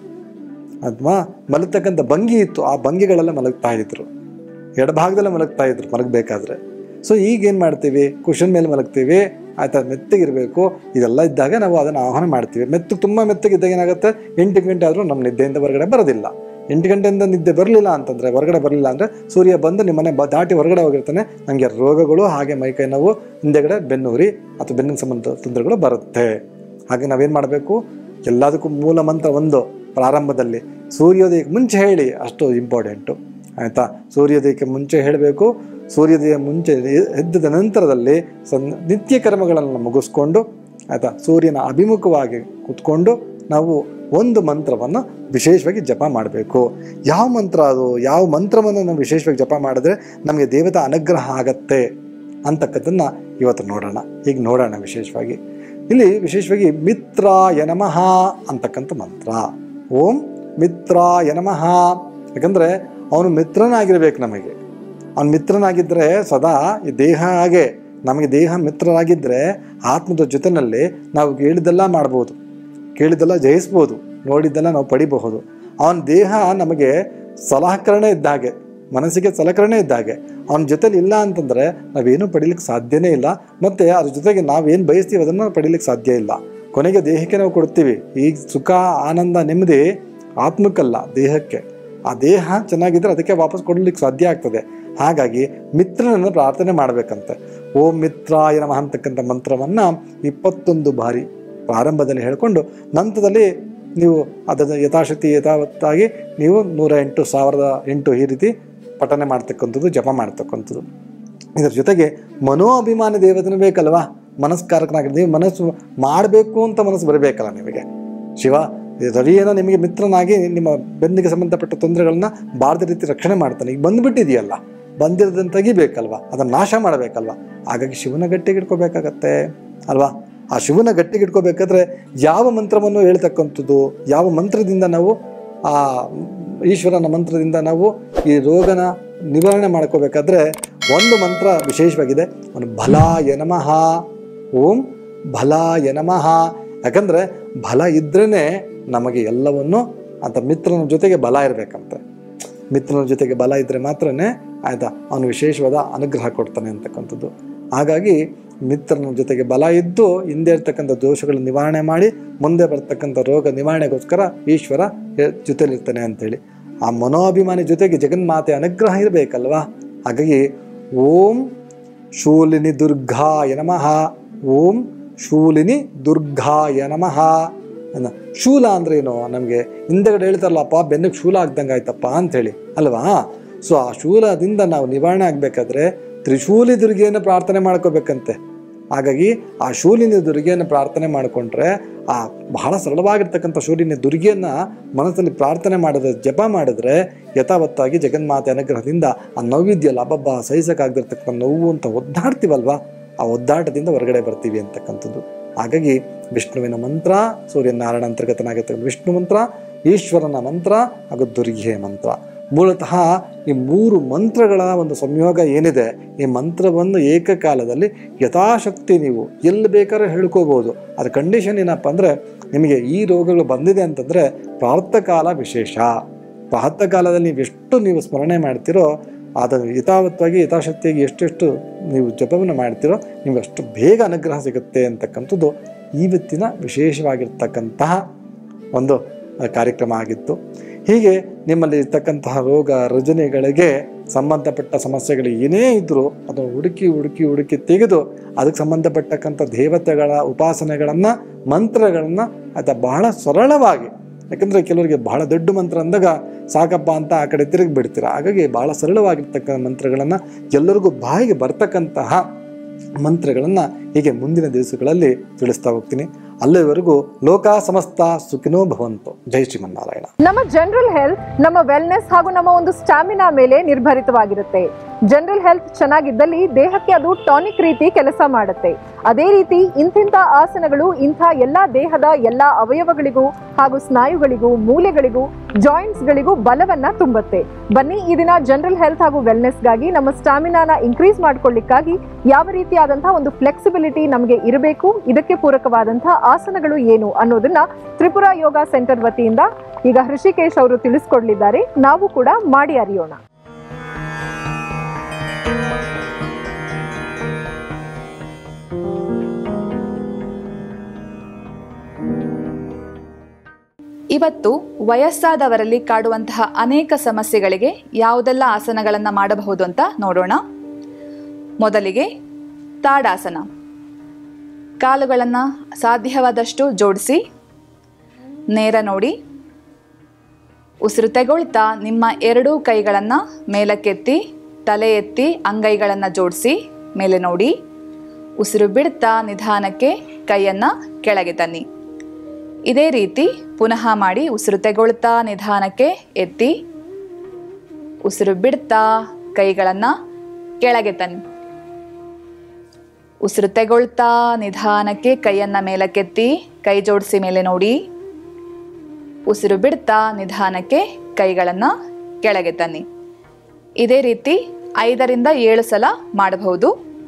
ಅಥವಾ ಮಲಗ್ತಕ್ಕಂಥ ಭಂಗಿ ಇತ್ತು, ಆ ಭಂಗಿಗಳೆಲ್ಲ ಮಲಗ್ತಾ ಇದ್ರು, ಎಡಭಾಗದಲ್ಲೇ ಮಲಗ್ತಾ ಇದ್ರು ಮಲಗಬೇಕಾದ್ರೆ. ಸೊ ಈಗೇನು ಮಾಡ್ತೀವಿ? ಕುಷನ್ ಮೇಲೆ ಮಲಗ್ತೀವಿ ಆಯ್ತಾ, ಮೆತ್ತಗಿರಬೇಕು. ಇದೆಲ್ಲ ಇದ್ದಾಗ ನಾವು ಅದನ್ನು ಆಹ್ವಾನ ಮಾಡ್ತೀವಿ. ಮೆತ್ತಗೆ ತುಂಬ ಮೆತ್ತಗಿದ್ದಾಗ ಏನಾಗುತ್ತೆ? ಎಂಟು ಗಂಟೆ ಆದರೂ ನಮ್ಮ ನಿದ್ದೆಯಿಂದ ಹೊರಗಡೆ ಬರೋದಿಲ್ಲ. ಎಂಟು ಗಂಟೆಯಿಂದ ನಿದ್ದೆ ಬರಲಿಲ್ಲ ಅಂತಂದರೆ, ಹೊರಗಡೆ ಬರಲಿಲ್ಲ ಅಂದರೆ ಸೂರ್ಯ ಬಂದು ನಿಮ್ಮನೆ ಬ ದಾಟಿ ಹೊರಗಡೆ ಹೋಗಿರ್ತಾನೆ. ನನಗೆ ರೋಗಗಳು, ಹಾಗೆ ಮೈಕೈ ನೋವು, ಹಿಂದೆಗಡೆ ಬೆನ್ನುರಿ ಅಥವಾ ಬೆನ್ನಿನ ಸಂಬಂಧ ತೊಂದರೆಗಳು ಬರುತ್ತೆ. ಹಾಗೆ ನಾವೇನು ಮಾಡಬೇಕು? ಎಲ್ಲದಕ್ಕೂ ಮೂಲ ಮಂತ್ರ ಒಂದು, ಪ್ರಾರಂಭದಲ್ಲಿ ಸೂರ್ಯೋದಯಕ್ಕೆ ಮುಂಚೆ ಹೇಳಿ, ಅಷ್ಟು ಇಂಪಾರ್ಟೆಂಟು ಆಯಿತಾ. ಸೂರ್ಯೋದಯಕ್ಕೆ ಮುಂಚೆ ಹೇಳಬೇಕು. ಸೂರ್ಯೋದಯ ಮುಂಚೆ ಎದ್ದ ನಂತರದಲ್ಲಿ ಸನ್ ನಿತ್ಯ ಕರ್ಮಗಳನ್ನು ಮುಗಿಸ್ಕೊಂಡು ಆಯಿತಾ, ಸೂರ್ಯನ ಅಭಿಮುಖವಾಗಿ ಕೂತ್ಕೊಂಡು ನಾವು ಒಂದು ಮಂತ್ರವನ್ನು ವಿಶೇಷವಾಗಿ ಜಪ ಮಾಡಬೇಕು. ಯಾವ ಮಂತ್ರ ಅದು? ಯಾವ ಮಂತ್ರವನ್ನು ನಾವು ವಿಶೇಷವಾಗಿ ಜಪ ಮಾಡಿದ್ರೆ ನಮಗೆ ದೇವತಾ ಅನುಗ್ರಹ ಆಗತ್ತೆ ಅಂತಕ್ಕಂಥದ್ದನ್ನು ಇವತ್ತು ನೋಡೋಣ. ಈಗ ನೋಡೋಣ ವಿಶೇಷವಾಗಿ ಇಲ್ಲಿ ವಿಶೇಷವಾಗಿ ಮಿತ್ರಾಯ ನಮಃ ಅಂತಕ್ಕಂಥ ಮಂತ್ರ. ಓಂ ಮಿತ್ರಾಯ ನಮಃ. ಯಾಕಂದರೆ ಅವನು ಮಿತ್ರನಾಗಿರ್ಬೇಕು ನಮಗೆ. ಅವನು ಮಿತ್ರನಾಗಿದ್ದರೆ ಸದಾ ಈ ದೇಹ ಹಾಗೆ ನಮಗೆ ದೇಹ ಮಿತ್ರರಾಗಿದ್ದರೆ ಆತ್ಮದ ಜೊತೆಯಲ್ಲಿ ನಾವು ಕೇಳಿದ್ದೆಲ್ಲ ಮಾಡ್ಬೋದು, ಕೇಳಿದ್ದೆಲ್ಲ ಜಯಿಸ್ಬೋದು, ನೋಡಿದ್ದೆಲ್ಲ ನಾವು ಪಡಿಬಹುದು. ಅವನ ದೇಹ ನಮಗೆ ಸಲಹಕರಣೆ ಇದ್ದಾಗೆ, ಮನಸ್ಸಿಗೆ ಸಲಕರಣೆ ಇದ್ದಾಗೆ. ಅವನ ಜೊತೆಲಿ ಇಲ್ಲ ಅಂತಂದರೆ ನಾವೇನು ಪಡೀಲಿಕ್ಕೆ ಸಾಧ್ಯನೇ ಇಲ್ಲ. ಮತ್ತು ಅದ್ರ ಜೊತೆಗೆ ನಾವೇನು ಬಯಸ್ತೀವಿ ಅದನ್ನು ಪಡೀಲಿಕ್ಕೆ ಸಾಧ್ಯ ಇಲ್ಲ. ಕೊನೆಗೆ ದೇಹಕ್ಕೆ ನಾವು ಕೊಡ್ತೀವಿ. ಈ ಸುಖ, ಆನಂದ, ನೆಮ್ಮದಿ ಆತ್ಮಕ್ಕಲ್ಲ, ದೇಹಕ್ಕೆ. ಆ ದೇಹ ಚೆನ್ನಾಗಿದ್ದರೆ ಅದಕ್ಕೆ ವಾಪಸ್ ಕೊಡಲಿಕ್ಕೆ ಸಾಧ್ಯ ಆಗ್ತದೆ. ಹಾಗಾಗಿ ಮಿತ್ರನನ್ನು ಪ್ರಾರ್ಥನೆ ಮಾಡಬೇಕಂತೆ. ಓಂ ಮಿತ್ರಾಯ ನಮಃ ಅಂತಕ್ಕಂಥ ಮಂತ್ರವನ್ನು ಇಪ್ಪತ್ತೊಂದು ಬಾರಿ ಪ್ರಾರಂಭದಲ್ಲಿ ಹೇಳಿಕೊಂಡು ನಂತರದಲ್ಲಿ ನೀವು ಅದನ್ನು ಯಥಾಶಕ್ತಿ ಯಥಾವತ್ತಾಗಿ ನೀವು ನೂರ ಎಂಟು ಸಾವಿರದ ಎಂಟು ಈ ರೀತಿ ಪಠನೆ ಮಾಡ್ತಕ್ಕಂಥದ್ದು, ಜಪ ಮಾಡ್ತಕ್ಕಂಥದ್ದು. ಇದರ ಜೊತೆಗೆ ಮನೋಅಭಿಮಾನಿ ದೇವತೆನೂ ಬೇಕಲ್ವಾ, ಮನಸ್ಕಾರಕನಾಗಿ ನೀವು ಮನಸ್ಸು ಮಾಡಬೇಕು ಅಂತ ಮನಸ್ಸು ಬರಬೇಕಲ್ಲ ನಿಮಗೆ. ಶಿವ ರವಿಯೇನೋ ನಿಮಗೆ ಮಿತ್ರನಾಗಿ ನಿಮ್ಮ ಬೆನ್ನಿಗೆ ಸಂಬಂಧಪಟ್ಟ ತೊಂದರೆಗಳನ್ನ ಬಾರದ ರೀತಿ ರಕ್ಷಣೆ ಮಾಡ್ತಾನೆ. ಈಗ ಬಂದುಬಿಟ್ಟಿದೆಯಲ್ಲ, ಬಂದಿರೋದನ್ನು ತೆಗಿಬೇಕಲ್ವ, ಅದನ್ನು ನಾಶ ಮಾಡಬೇಕಲ್ವ. ಹಾಗಾಗಿ ಶಿವನ ಗಟ್ಟಿಗಿಟ್ಕೋಬೇಕಾಗತ್ತೆ ಅಲ್ವಾ. ಆ ಶಿವನ ಗಟ್ಟಿಗಿಟ್ಕೋಬೇಕಾದ್ರೆ ಯಾವ ಮಂತ್ರವನ್ನು ಹೇಳ್ತಕ್ಕಂಥದ್ದು, ಯಾವ ಮಂತ್ರದಿಂದ ನಾವು ಆ ಈಶ್ವರನ ಮಂತ್ರದಿಂದ ನಾವು ಈ ರೋಗನ ನಿವಾರಣೆ ಮಾಡ್ಕೋಬೇಕಾದ್ರೆ ಒಂದು ಮಂತ್ರ ವಿಶೇಷವಾಗಿದೆ. ಒಂದು ಬಲಾಯ ನಮಃ, ಓಂ ಬಲಾಯ ನಮಃ. ಯಾಕಂದರೆ ಬಲ ಇದ್ರೇ ನಮಗೆ ಎಲ್ಲವನ್ನು ಅಂತ ಮಿತ್ರನ ಜೊತೆಗೆ ಬಲ ಇರಬೇಕಂತೆ. ಮಿತ್ರನ ಜೊತೆಗೆ ಬಲ ಇದ್ದರೆ ಮಾತ್ರನೇ ಆಯಿತಾ ಅವನು ವಿಶೇಷವಾದ ಅನುಗ್ರಹ ಕೊಡ್ತಾನೆ ಅಂತಕ್ಕಂಥದ್ದು. ಹಾಗಾಗಿ ಮಿತ್ರನ ಜೊತೆಗೆ ಬಲ ಇದ್ದು ಹಿಂದೆ ಇರ್ತಕ್ಕಂಥ ದೋಷಗಳ ನಿವಾರಣೆ ಮಾಡಿ ಮುಂದೆ ಬರ್ತಕ್ಕಂಥ ರೋಗ ನಿವಾರಣೆಗೋಸ್ಕರ ಈಶ್ವರ ಜೊತೆಲಿರ್ತಾನೆ ಅಂತೇಳಿ ಆ ಮನೋಭಿಮಾನಿ ಜೊತೆಗೆ ಜಗನ್ಮಾತೆ ಅನುಗ್ರಹ ಇರಬೇಕಲ್ವಾ. ಹಾಗಾಗಿ ಓಂ ಶೂಲಿನಿ ದುರ್ಗಾಯ ನಮಃ, ಓಂ ಶೂಲಿನಿ ದುರ್ಗಾಯ ನಮಃ. ಶೂಲ ಅಂದ್ರೆ ಏನು, ನಮಗೆ ಹಿಂದೆಗಡೆ ಹೇಳ್ತಾರಲ್ಲಪ್ಪ ಬೆನ್ನಿಗೆ ಶೂಲ ಆಗ್ದಂಗೆ ಆಯ್ತಪ್ಪ ಅಂಥೇಳಿ ಅಲ್ವಾ. ಸೊ ಆ ಶೂಲದಿಂದ ನಾವು ನಿವಾರಣೆ ಆಗಬೇಕಾದ್ರೆ ತ್ರಿಶೂಲಿ ದುರ್ಗೆಯನ್ನು ಪ್ರಾರ್ಥನೆ ಮಾಡ್ಕೋಬೇಕಂತೆ. ಹಾಗಾಗಿ ಆ ಶೂಲಿನಿ ದುರ್ಗೆಯನ್ನು ಪ್ರಾರ್ಥನೆ ಮಾಡಿಕೊಂಡ್ರೆ ಆ ಬಹಳ ಸರಳವಾಗಿರ್ತಕ್ಕಂಥ ಶೂಲಿನಿ ದುರ್ಗೆಯನ್ನು ಮನಸ್ಸಲ್ಲಿ ಪ್ರಾರ್ಥನೆ ಮಾಡಿದ್ರೆ, ಜಪ ಮಾಡಿದ್ರೆ ಯಥಾವತ್ತಾಗಿ ಜಗನ್ಮಾತೆ ಅನುಗ್ರಹದಿಂದ ಆ ನೋವಿದೆಯಲ್ಲ ಅಬ್ಬಬ್ಬ ಸಹಿಸಕ್ಕಾಗದಿರ್ತಕ್ಕಂಥ ನೋವು ಅಂತ ಒದ್ದಾಡ್ತೀವಲ್ವಾ, ಆ ಒದ್ದಾಟದಿಂದ ಹೊರಗಡೆ ಬರ್ತೀವಿ ಅಂತಕ್ಕಂಥದ್ದು. ಹಾಗಾಗಿ ವಿಷ್ಣುವಿನ ಮಂತ್ರ, ಸೂರ್ಯನಾರಾಯಣ ಅಂತರ್ಗತನಾಗಿರ್ತಕ್ಕಂಥ ವಿಷ್ಣು ಮಂತ್ರ, ಈಶ್ವರನ ಮಂತ್ರ ಹಾಗೂ ದುರ್ಗೆಯ ಮಂತ್ರ. ಮೂಲತಃ ಈ ಮೂರು ಮಂತ್ರಗಳ ಒಂದು ಸಂಯೋಗ ಏನಿದೆ, ಈ ಮಂತ್ರವನ್ನು ಏಕಕಾಲದಲ್ಲಿ ಯಥಾಶಕ್ತಿ ನೀವು ಎಲ್ಲಿ ಬೇಕಾದ್ರೂ ಹೇಳ್ಕೋಬೋದು. ಅದು ಕಂಡೀಷನ್ ಏನಪ್ಪ ಅಂದರೆ ನಿಮಗೆ ಈ ರೋಗಗಳು ಬಂದಿದೆ ಅಂತಂದರೆ ಪ್ರಾತಃಕಾಲ ವಿಶೇಷ. ಪ್ರಾತಃಕಾಲದಲ್ಲಿ ನೀವು ಎಷ್ಟು ನೀವು ಸ್ಮರಣೆ ಮಾಡ್ತೀರೋ ಅದನ್ನು ಯಥಾವತ್ತಾಗಿ ಯಥಾಶಕ್ತಿಯಾಗಿ ಎಷ್ಟೆಷ್ಟು ನೀವು ಜಪವನ್ನು ಮಾಡ್ತೀರೋ ನಿಮಗೆ ಅಷ್ಟು ಬೇಗ ಅನುಗ್ರಹ ಸಿಗುತ್ತೆ ಅಂತಕ್ಕಂಥದ್ದು ಇವತ್ತಿನ ವಿಶೇಷವಾಗಿರ್ತಕ್ಕಂತಹ ಒಂದು ಕಾರ್ಯಕ್ರಮ ಆಗಿತ್ತು. ಹೀಗೆ ನಿಮ್ಮಲ್ಲಿ ಇರ್ತಕ್ಕಂತಹ ರೋಗ ರುಜಿನಗಳಿಗೆ ಸಂಬಂಧಪಟ್ಟ ಸಮಸ್ಯೆಗಳು ಏನೇ ಇದ್ದರೂ ಅದನ್ನು ಹುಡುಕಿ ಹುಡುಕಿ ಹುಡುಕಿ ತೆಗೆದು ಅದಕ್ಕೆ ಸಂಬಂಧಪಟ್ಟಕ್ಕಂಥ ದೇವತೆಗಳ ಉಪಾಸನೆಗಳನ್ನು ಮಂತ್ರಗಳನ್ನು ಅದು ಬಹಳ ಸರಳವಾಗಿ, ಯಾಕಂದರೆ ಕೆಲವರಿಗೆ ಬಹಳ ದೊಡ್ಡ ಮಂತ್ರ ಅಂದಾಗ ಸಾಕಪ್ಪ ಅಂತ ಆ ಕಡೆ ತಿರುಗಿ ಬಿಡ್ತೀರ. ಹಾಗಾಗಿ ಬಹಳ ಸರಳವಾಗಿರ್ತಕ್ಕಂಥ ಮಂತ್ರಗಳನ್ನು ಎಲ್ಲರಿಗೂ ಬಾಯಿಗೆ ಬರ್ತಕ್ಕಂತಹ ಮಂತ್ರಗಳನ್ನು ಹೀಗೆ ಮುಂದಿನ ದಿವಸಗಳಲ್ಲಿ ತಿಳಿಸ್ತಾ ಹೋಗ್ತೀನಿ. ಅಲ್ಲಿವರೆಗೂ ಲೋಕ ಸಮಸ್ತ ಸುಖಿನೋ ಭವಂತು. ಜೈ ಶ್ರೀಮನ್ನಾರಾಯಣ. ನಮ್ಮ ಜನರಲ್ ಹೆಲ್ತ್ ನಮ್ಮ ವೆಲ್ನೆಸ್ ಹಾಗೂ ನಮ್ಮ ಒಂದು ಸ್ಟಾಮಿನಾ ಮೇಲೆ ನಿರ್ಭರಿತವಾಗಿರುತ್ತೆ. ಜನರಲ್ ಹೆಲ್ತ್ ಚೆನ್ನಾಗಿದ್ದಲ್ಲಿ ದೇಹಕ್ಕೆ ಅದು ಟಾನಿಕ್ ರೀತಿ ಕೆಲಸ ಮಾಡುತ್ತೆ. ಅದೇ ರೀತಿ ಇಂತಿಂಥ ಆಸನಗಳು ಇಂಥ ಎಲ್ಲ ದೇಹದ ಎಲ್ಲ ಅವಯವಗಳಿಗೂ ಹಾಗೂ ಸ್ನಾಯುಗಳಿಗೂ ಮೂಲೆಗಳಿಗೂ ಜಾಯಿಂಟ್ಸ್ಗಳಿಗೂ ಬಲವನ್ನ ತುಂಬುತ್ತೆ. ಬನ್ನಿ ಈ ದಿನ ಜನರಲ್ ಹೆಲ್ತ್ ಹಾಗೂ ವೆಲ್ನೆಸ್ಗಾಗಿ ನಮ್ಮ ಸ್ಟಾಮಿನಾನ ಇನ್ಕ್ರೀಸ್ ಮಾಡ್ಕೊಳ್ಳಿಕ್ಕಾಗಿ ಯಾವ ರೀತಿಯಾದಂತಹ ಒಂದು ಫ್ಲೆಕ್ಸಿಬಿಲಿಟಿ ನಮಗೆ ಇರಬೇಕು, ಇದಕ್ಕೆ ಪೂರಕವಾದಂತಹ ಆಸನಗಳು ಏನು ಅನ್ನೋದನ್ನ ತ್ರಿಪುರ ಯೋಗ ಸೆಂಟರ್ ವತಿಯಿಂದ ಈಗ ಹೃಷಿಕೇಶ್ ಅವರು ತಿಳಿಸ್ಕೊಡ್ಲಿದ್ದಾರೆ. ನಾವು ಕೂಡ ಮಾಡಿ ಅರಿಯೋಣ. ಇವತ್ತು ವಯಸ್ಸಾದವರಲ್ಲಿ ಕಾಡುವಂತಹ ಅನೇಕ ಸಮಸ್ಯೆಗಳಿಗೆ ಯಾವುದೆಲ್ಲ ಆಸನಗಳನ್ನು ಮಾಡಬಹುದು ಅಂತ ನೋಡೋಣ. ಮೊದಲಿಗೆ ತಾಡಾಸನ. ಕಾಲುಗಳನ್ನು ಸಾಧ್ಯವಾದಷ್ಟು ಜೋಡಿಸಿ ನೇರ ನೋಡಿ. ಉಸಿರು ತೆಗೊಳ್ತಾ ನಿಮ್ಮ ಎರಡೂ ಕೈಗಳನ್ನು ಮೇಲಕ್ಕೆತ್ತಿ ತಲೆ ಎತ್ತಿ ಅಂಗೈಗಳನ್ನು ಜೋಡಿಸಿ ಮೇಲೆ ನೋಡಿ. ಉಸಿರು ಬಿಡ್ತಾ ನಿಧಾನಕ್ಕೆ ಕೈಯನ್ನು ಕೆಳಗೆ ತನ್ನಿ. ಇದೇ ರೀತಿ ಪುನಃ ಮಾಡಿ. ಉಸಿರು ತೆಗೊಳ್ತಾ ನಿಧಾನಕ್ಕೆ ಎತ್ತಿ, ಉಸಿರು ಬಿಡ್ತಾ ಕೈಗಳನ್ನು ಕೆಳಗೆ ತನ್ನಿ. ಉಸಿರು ತೆಗೊಳ್ತಾ ನಿಧಾನಕ್ಕೆ ಕೈಯನ್ನು ಮೇಲಕ್ಕೆತ್ತಿ ಕೈ ಜೋಡಿಸಿ ಮೇಲೆ ನೋಡಿ. ಉಸಿರು ಬಿಡ್ತಾ ನಿಧಾನಕ್ಕೆ ಕೈಗಳನ್ನು ಕೆಳಗೆ ತನ್ನಿ. ಇದೇ ರೀತಿ ಐದರಿಂದ ಏಳು ಸಲ ಮಾಡಬಹುದು.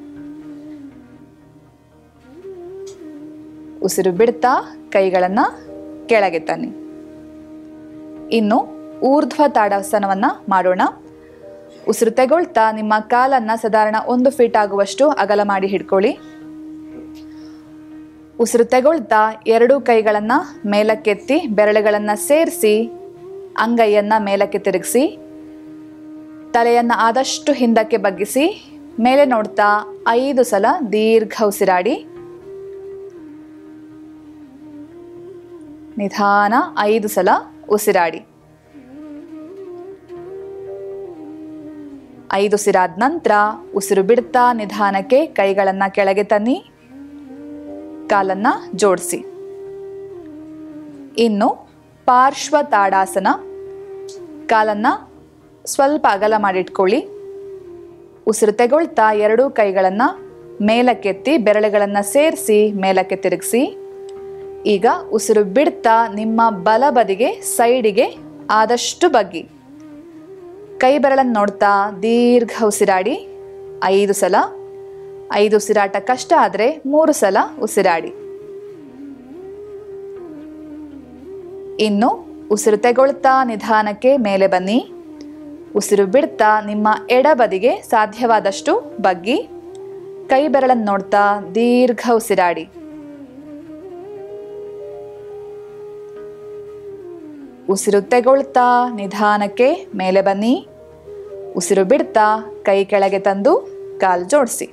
ಉಸಿರು ಬಿಡ್ತಾ ಕೈಗಳನ್ನು ಕೆಳಗೆ ತನ್ನಿ. ಇನ್ನು ಊರ್ಧ್ವ ತಾಡಾಸನವನ್ನು ಮಾಡೋಣ. ಉಸಿರು ತೆಗೊಳ್ತಾ ನಿಮ್ಮ ಕಾಲನ್ನು ಸಾಧಾರಣ ಒಂದು ಫೀಟ್ ಆಗುವಷ್ಟು ಅಗಲ ಮಾಡಿ ಹಿಡ್ಕೊಳ್ಳಿ. ಉಸಿರು ತೆಗೊಳ್ತಾ ಎರಡೂ ಕೈಗಳನ್ನು ಮೇಲಕ್ಕೆತ್ತಿ ಬೆರಳುಗಳನ್ನು ಸೇರಿಸಿ ಅಂಗೈಯನ್ನು ಮೇಲಕ್ಕೆ ತಿರುಗಿಸಿ ತಲೆಯನ್ನು ಆದಷ್ಟು ಹಿಂದಕ್ಕೆ ಬಗ್ಗಿಸಿ ಮೇಲೆ ನೋಡ್ತಾ ಐದು ಸಲ ದೀರ್ಘ ಉಸಿರಾಡಿ. ನಿಧಾನ ಐದು ಸಲ ಉಸಿರಾಡಿ. ಐದು ಉಸಿರಾದ ನಂತರ ಉಸಿರು ಬಿಡ್ತಾ ನಿಧಾನಕ್ಕೆ ಕೈಗಳನ್ನು ಕೆಳಗೆ ತನ್ನಿ, ಕಾಲನ್ನು ಜೋಡಿಸಿ. ಇನ್ನು ಪಾರ್ಶ್ವ ತಾಡಾಸನ. ಕಾಲನ್ನು ಸ್ವಲ್ಪ ಅಗಲ ಮಾಡಿಟ್ಕೊಳ್ಳಿ. ಉಸಿರು ತೆಗೊಳ್ತಾ ಎರಡೂ ಕೈಗಳನ್ನು ಮೇಲಕ್ಕೆತ್ತಿ ಬೆರಳುಗಳನ್ನು ಸೇರಿಸಿ ಮೇಲಕ್ಕೆ ತಿರುಗಿಸಿ. ಈಗ ಉಸಿರು ಬಿಡ್ತಾ ನಿಮ್ಮ ಬಲಬದಿಗೆ ಸೈಡಿಗೆ ಆದಷ್ಟು ಬಗ್ಗಿ. ಕೈ ಬೆರಳನ್ನು ನೋಡ್ತಾ ದೀರ್ಘ ಉಸಿರಾಡಿ ಐದು ಸಲ. ಐದು ಉಸಿರಾಟ ಕಷ್ಟ ಆದರೆ ಮೂರು ಸಲ ಉಸಿರಾಡಿ. ಇನ್ನು ಉಸಿರು ತೆಗೊಳ್ತಾ ನಿಧಾನಕ್ಕೆ ಮೇಲೆ ಬನ್ನಿ. ಉಸಿರು ಬಿಡ್ತಾ ನಿಮ್ಮ ಎಡಬದಿಗೆ ಸಾಧ್ಯವಾದಷ್ಟು ಬಗ್ಗಿ. ಕೈ ಬೆರಳನ್ನು ನೋಡ್ತಾ ದೀರ್ಘ ಉಸಿರಾಡಿ. ಉಸಿರು ತೆಗೊಳ್ತಾ ನಿಧಾನಕ್ಕೆ ಮೇಲೆ ಬನ್ನಿ. ಉಸಿರು ಬಿಡ್ತಾ ಕೈ ಕೆಳಗೆ ತಂದು ಕಾಲು ಜೋಡಿಸಿ.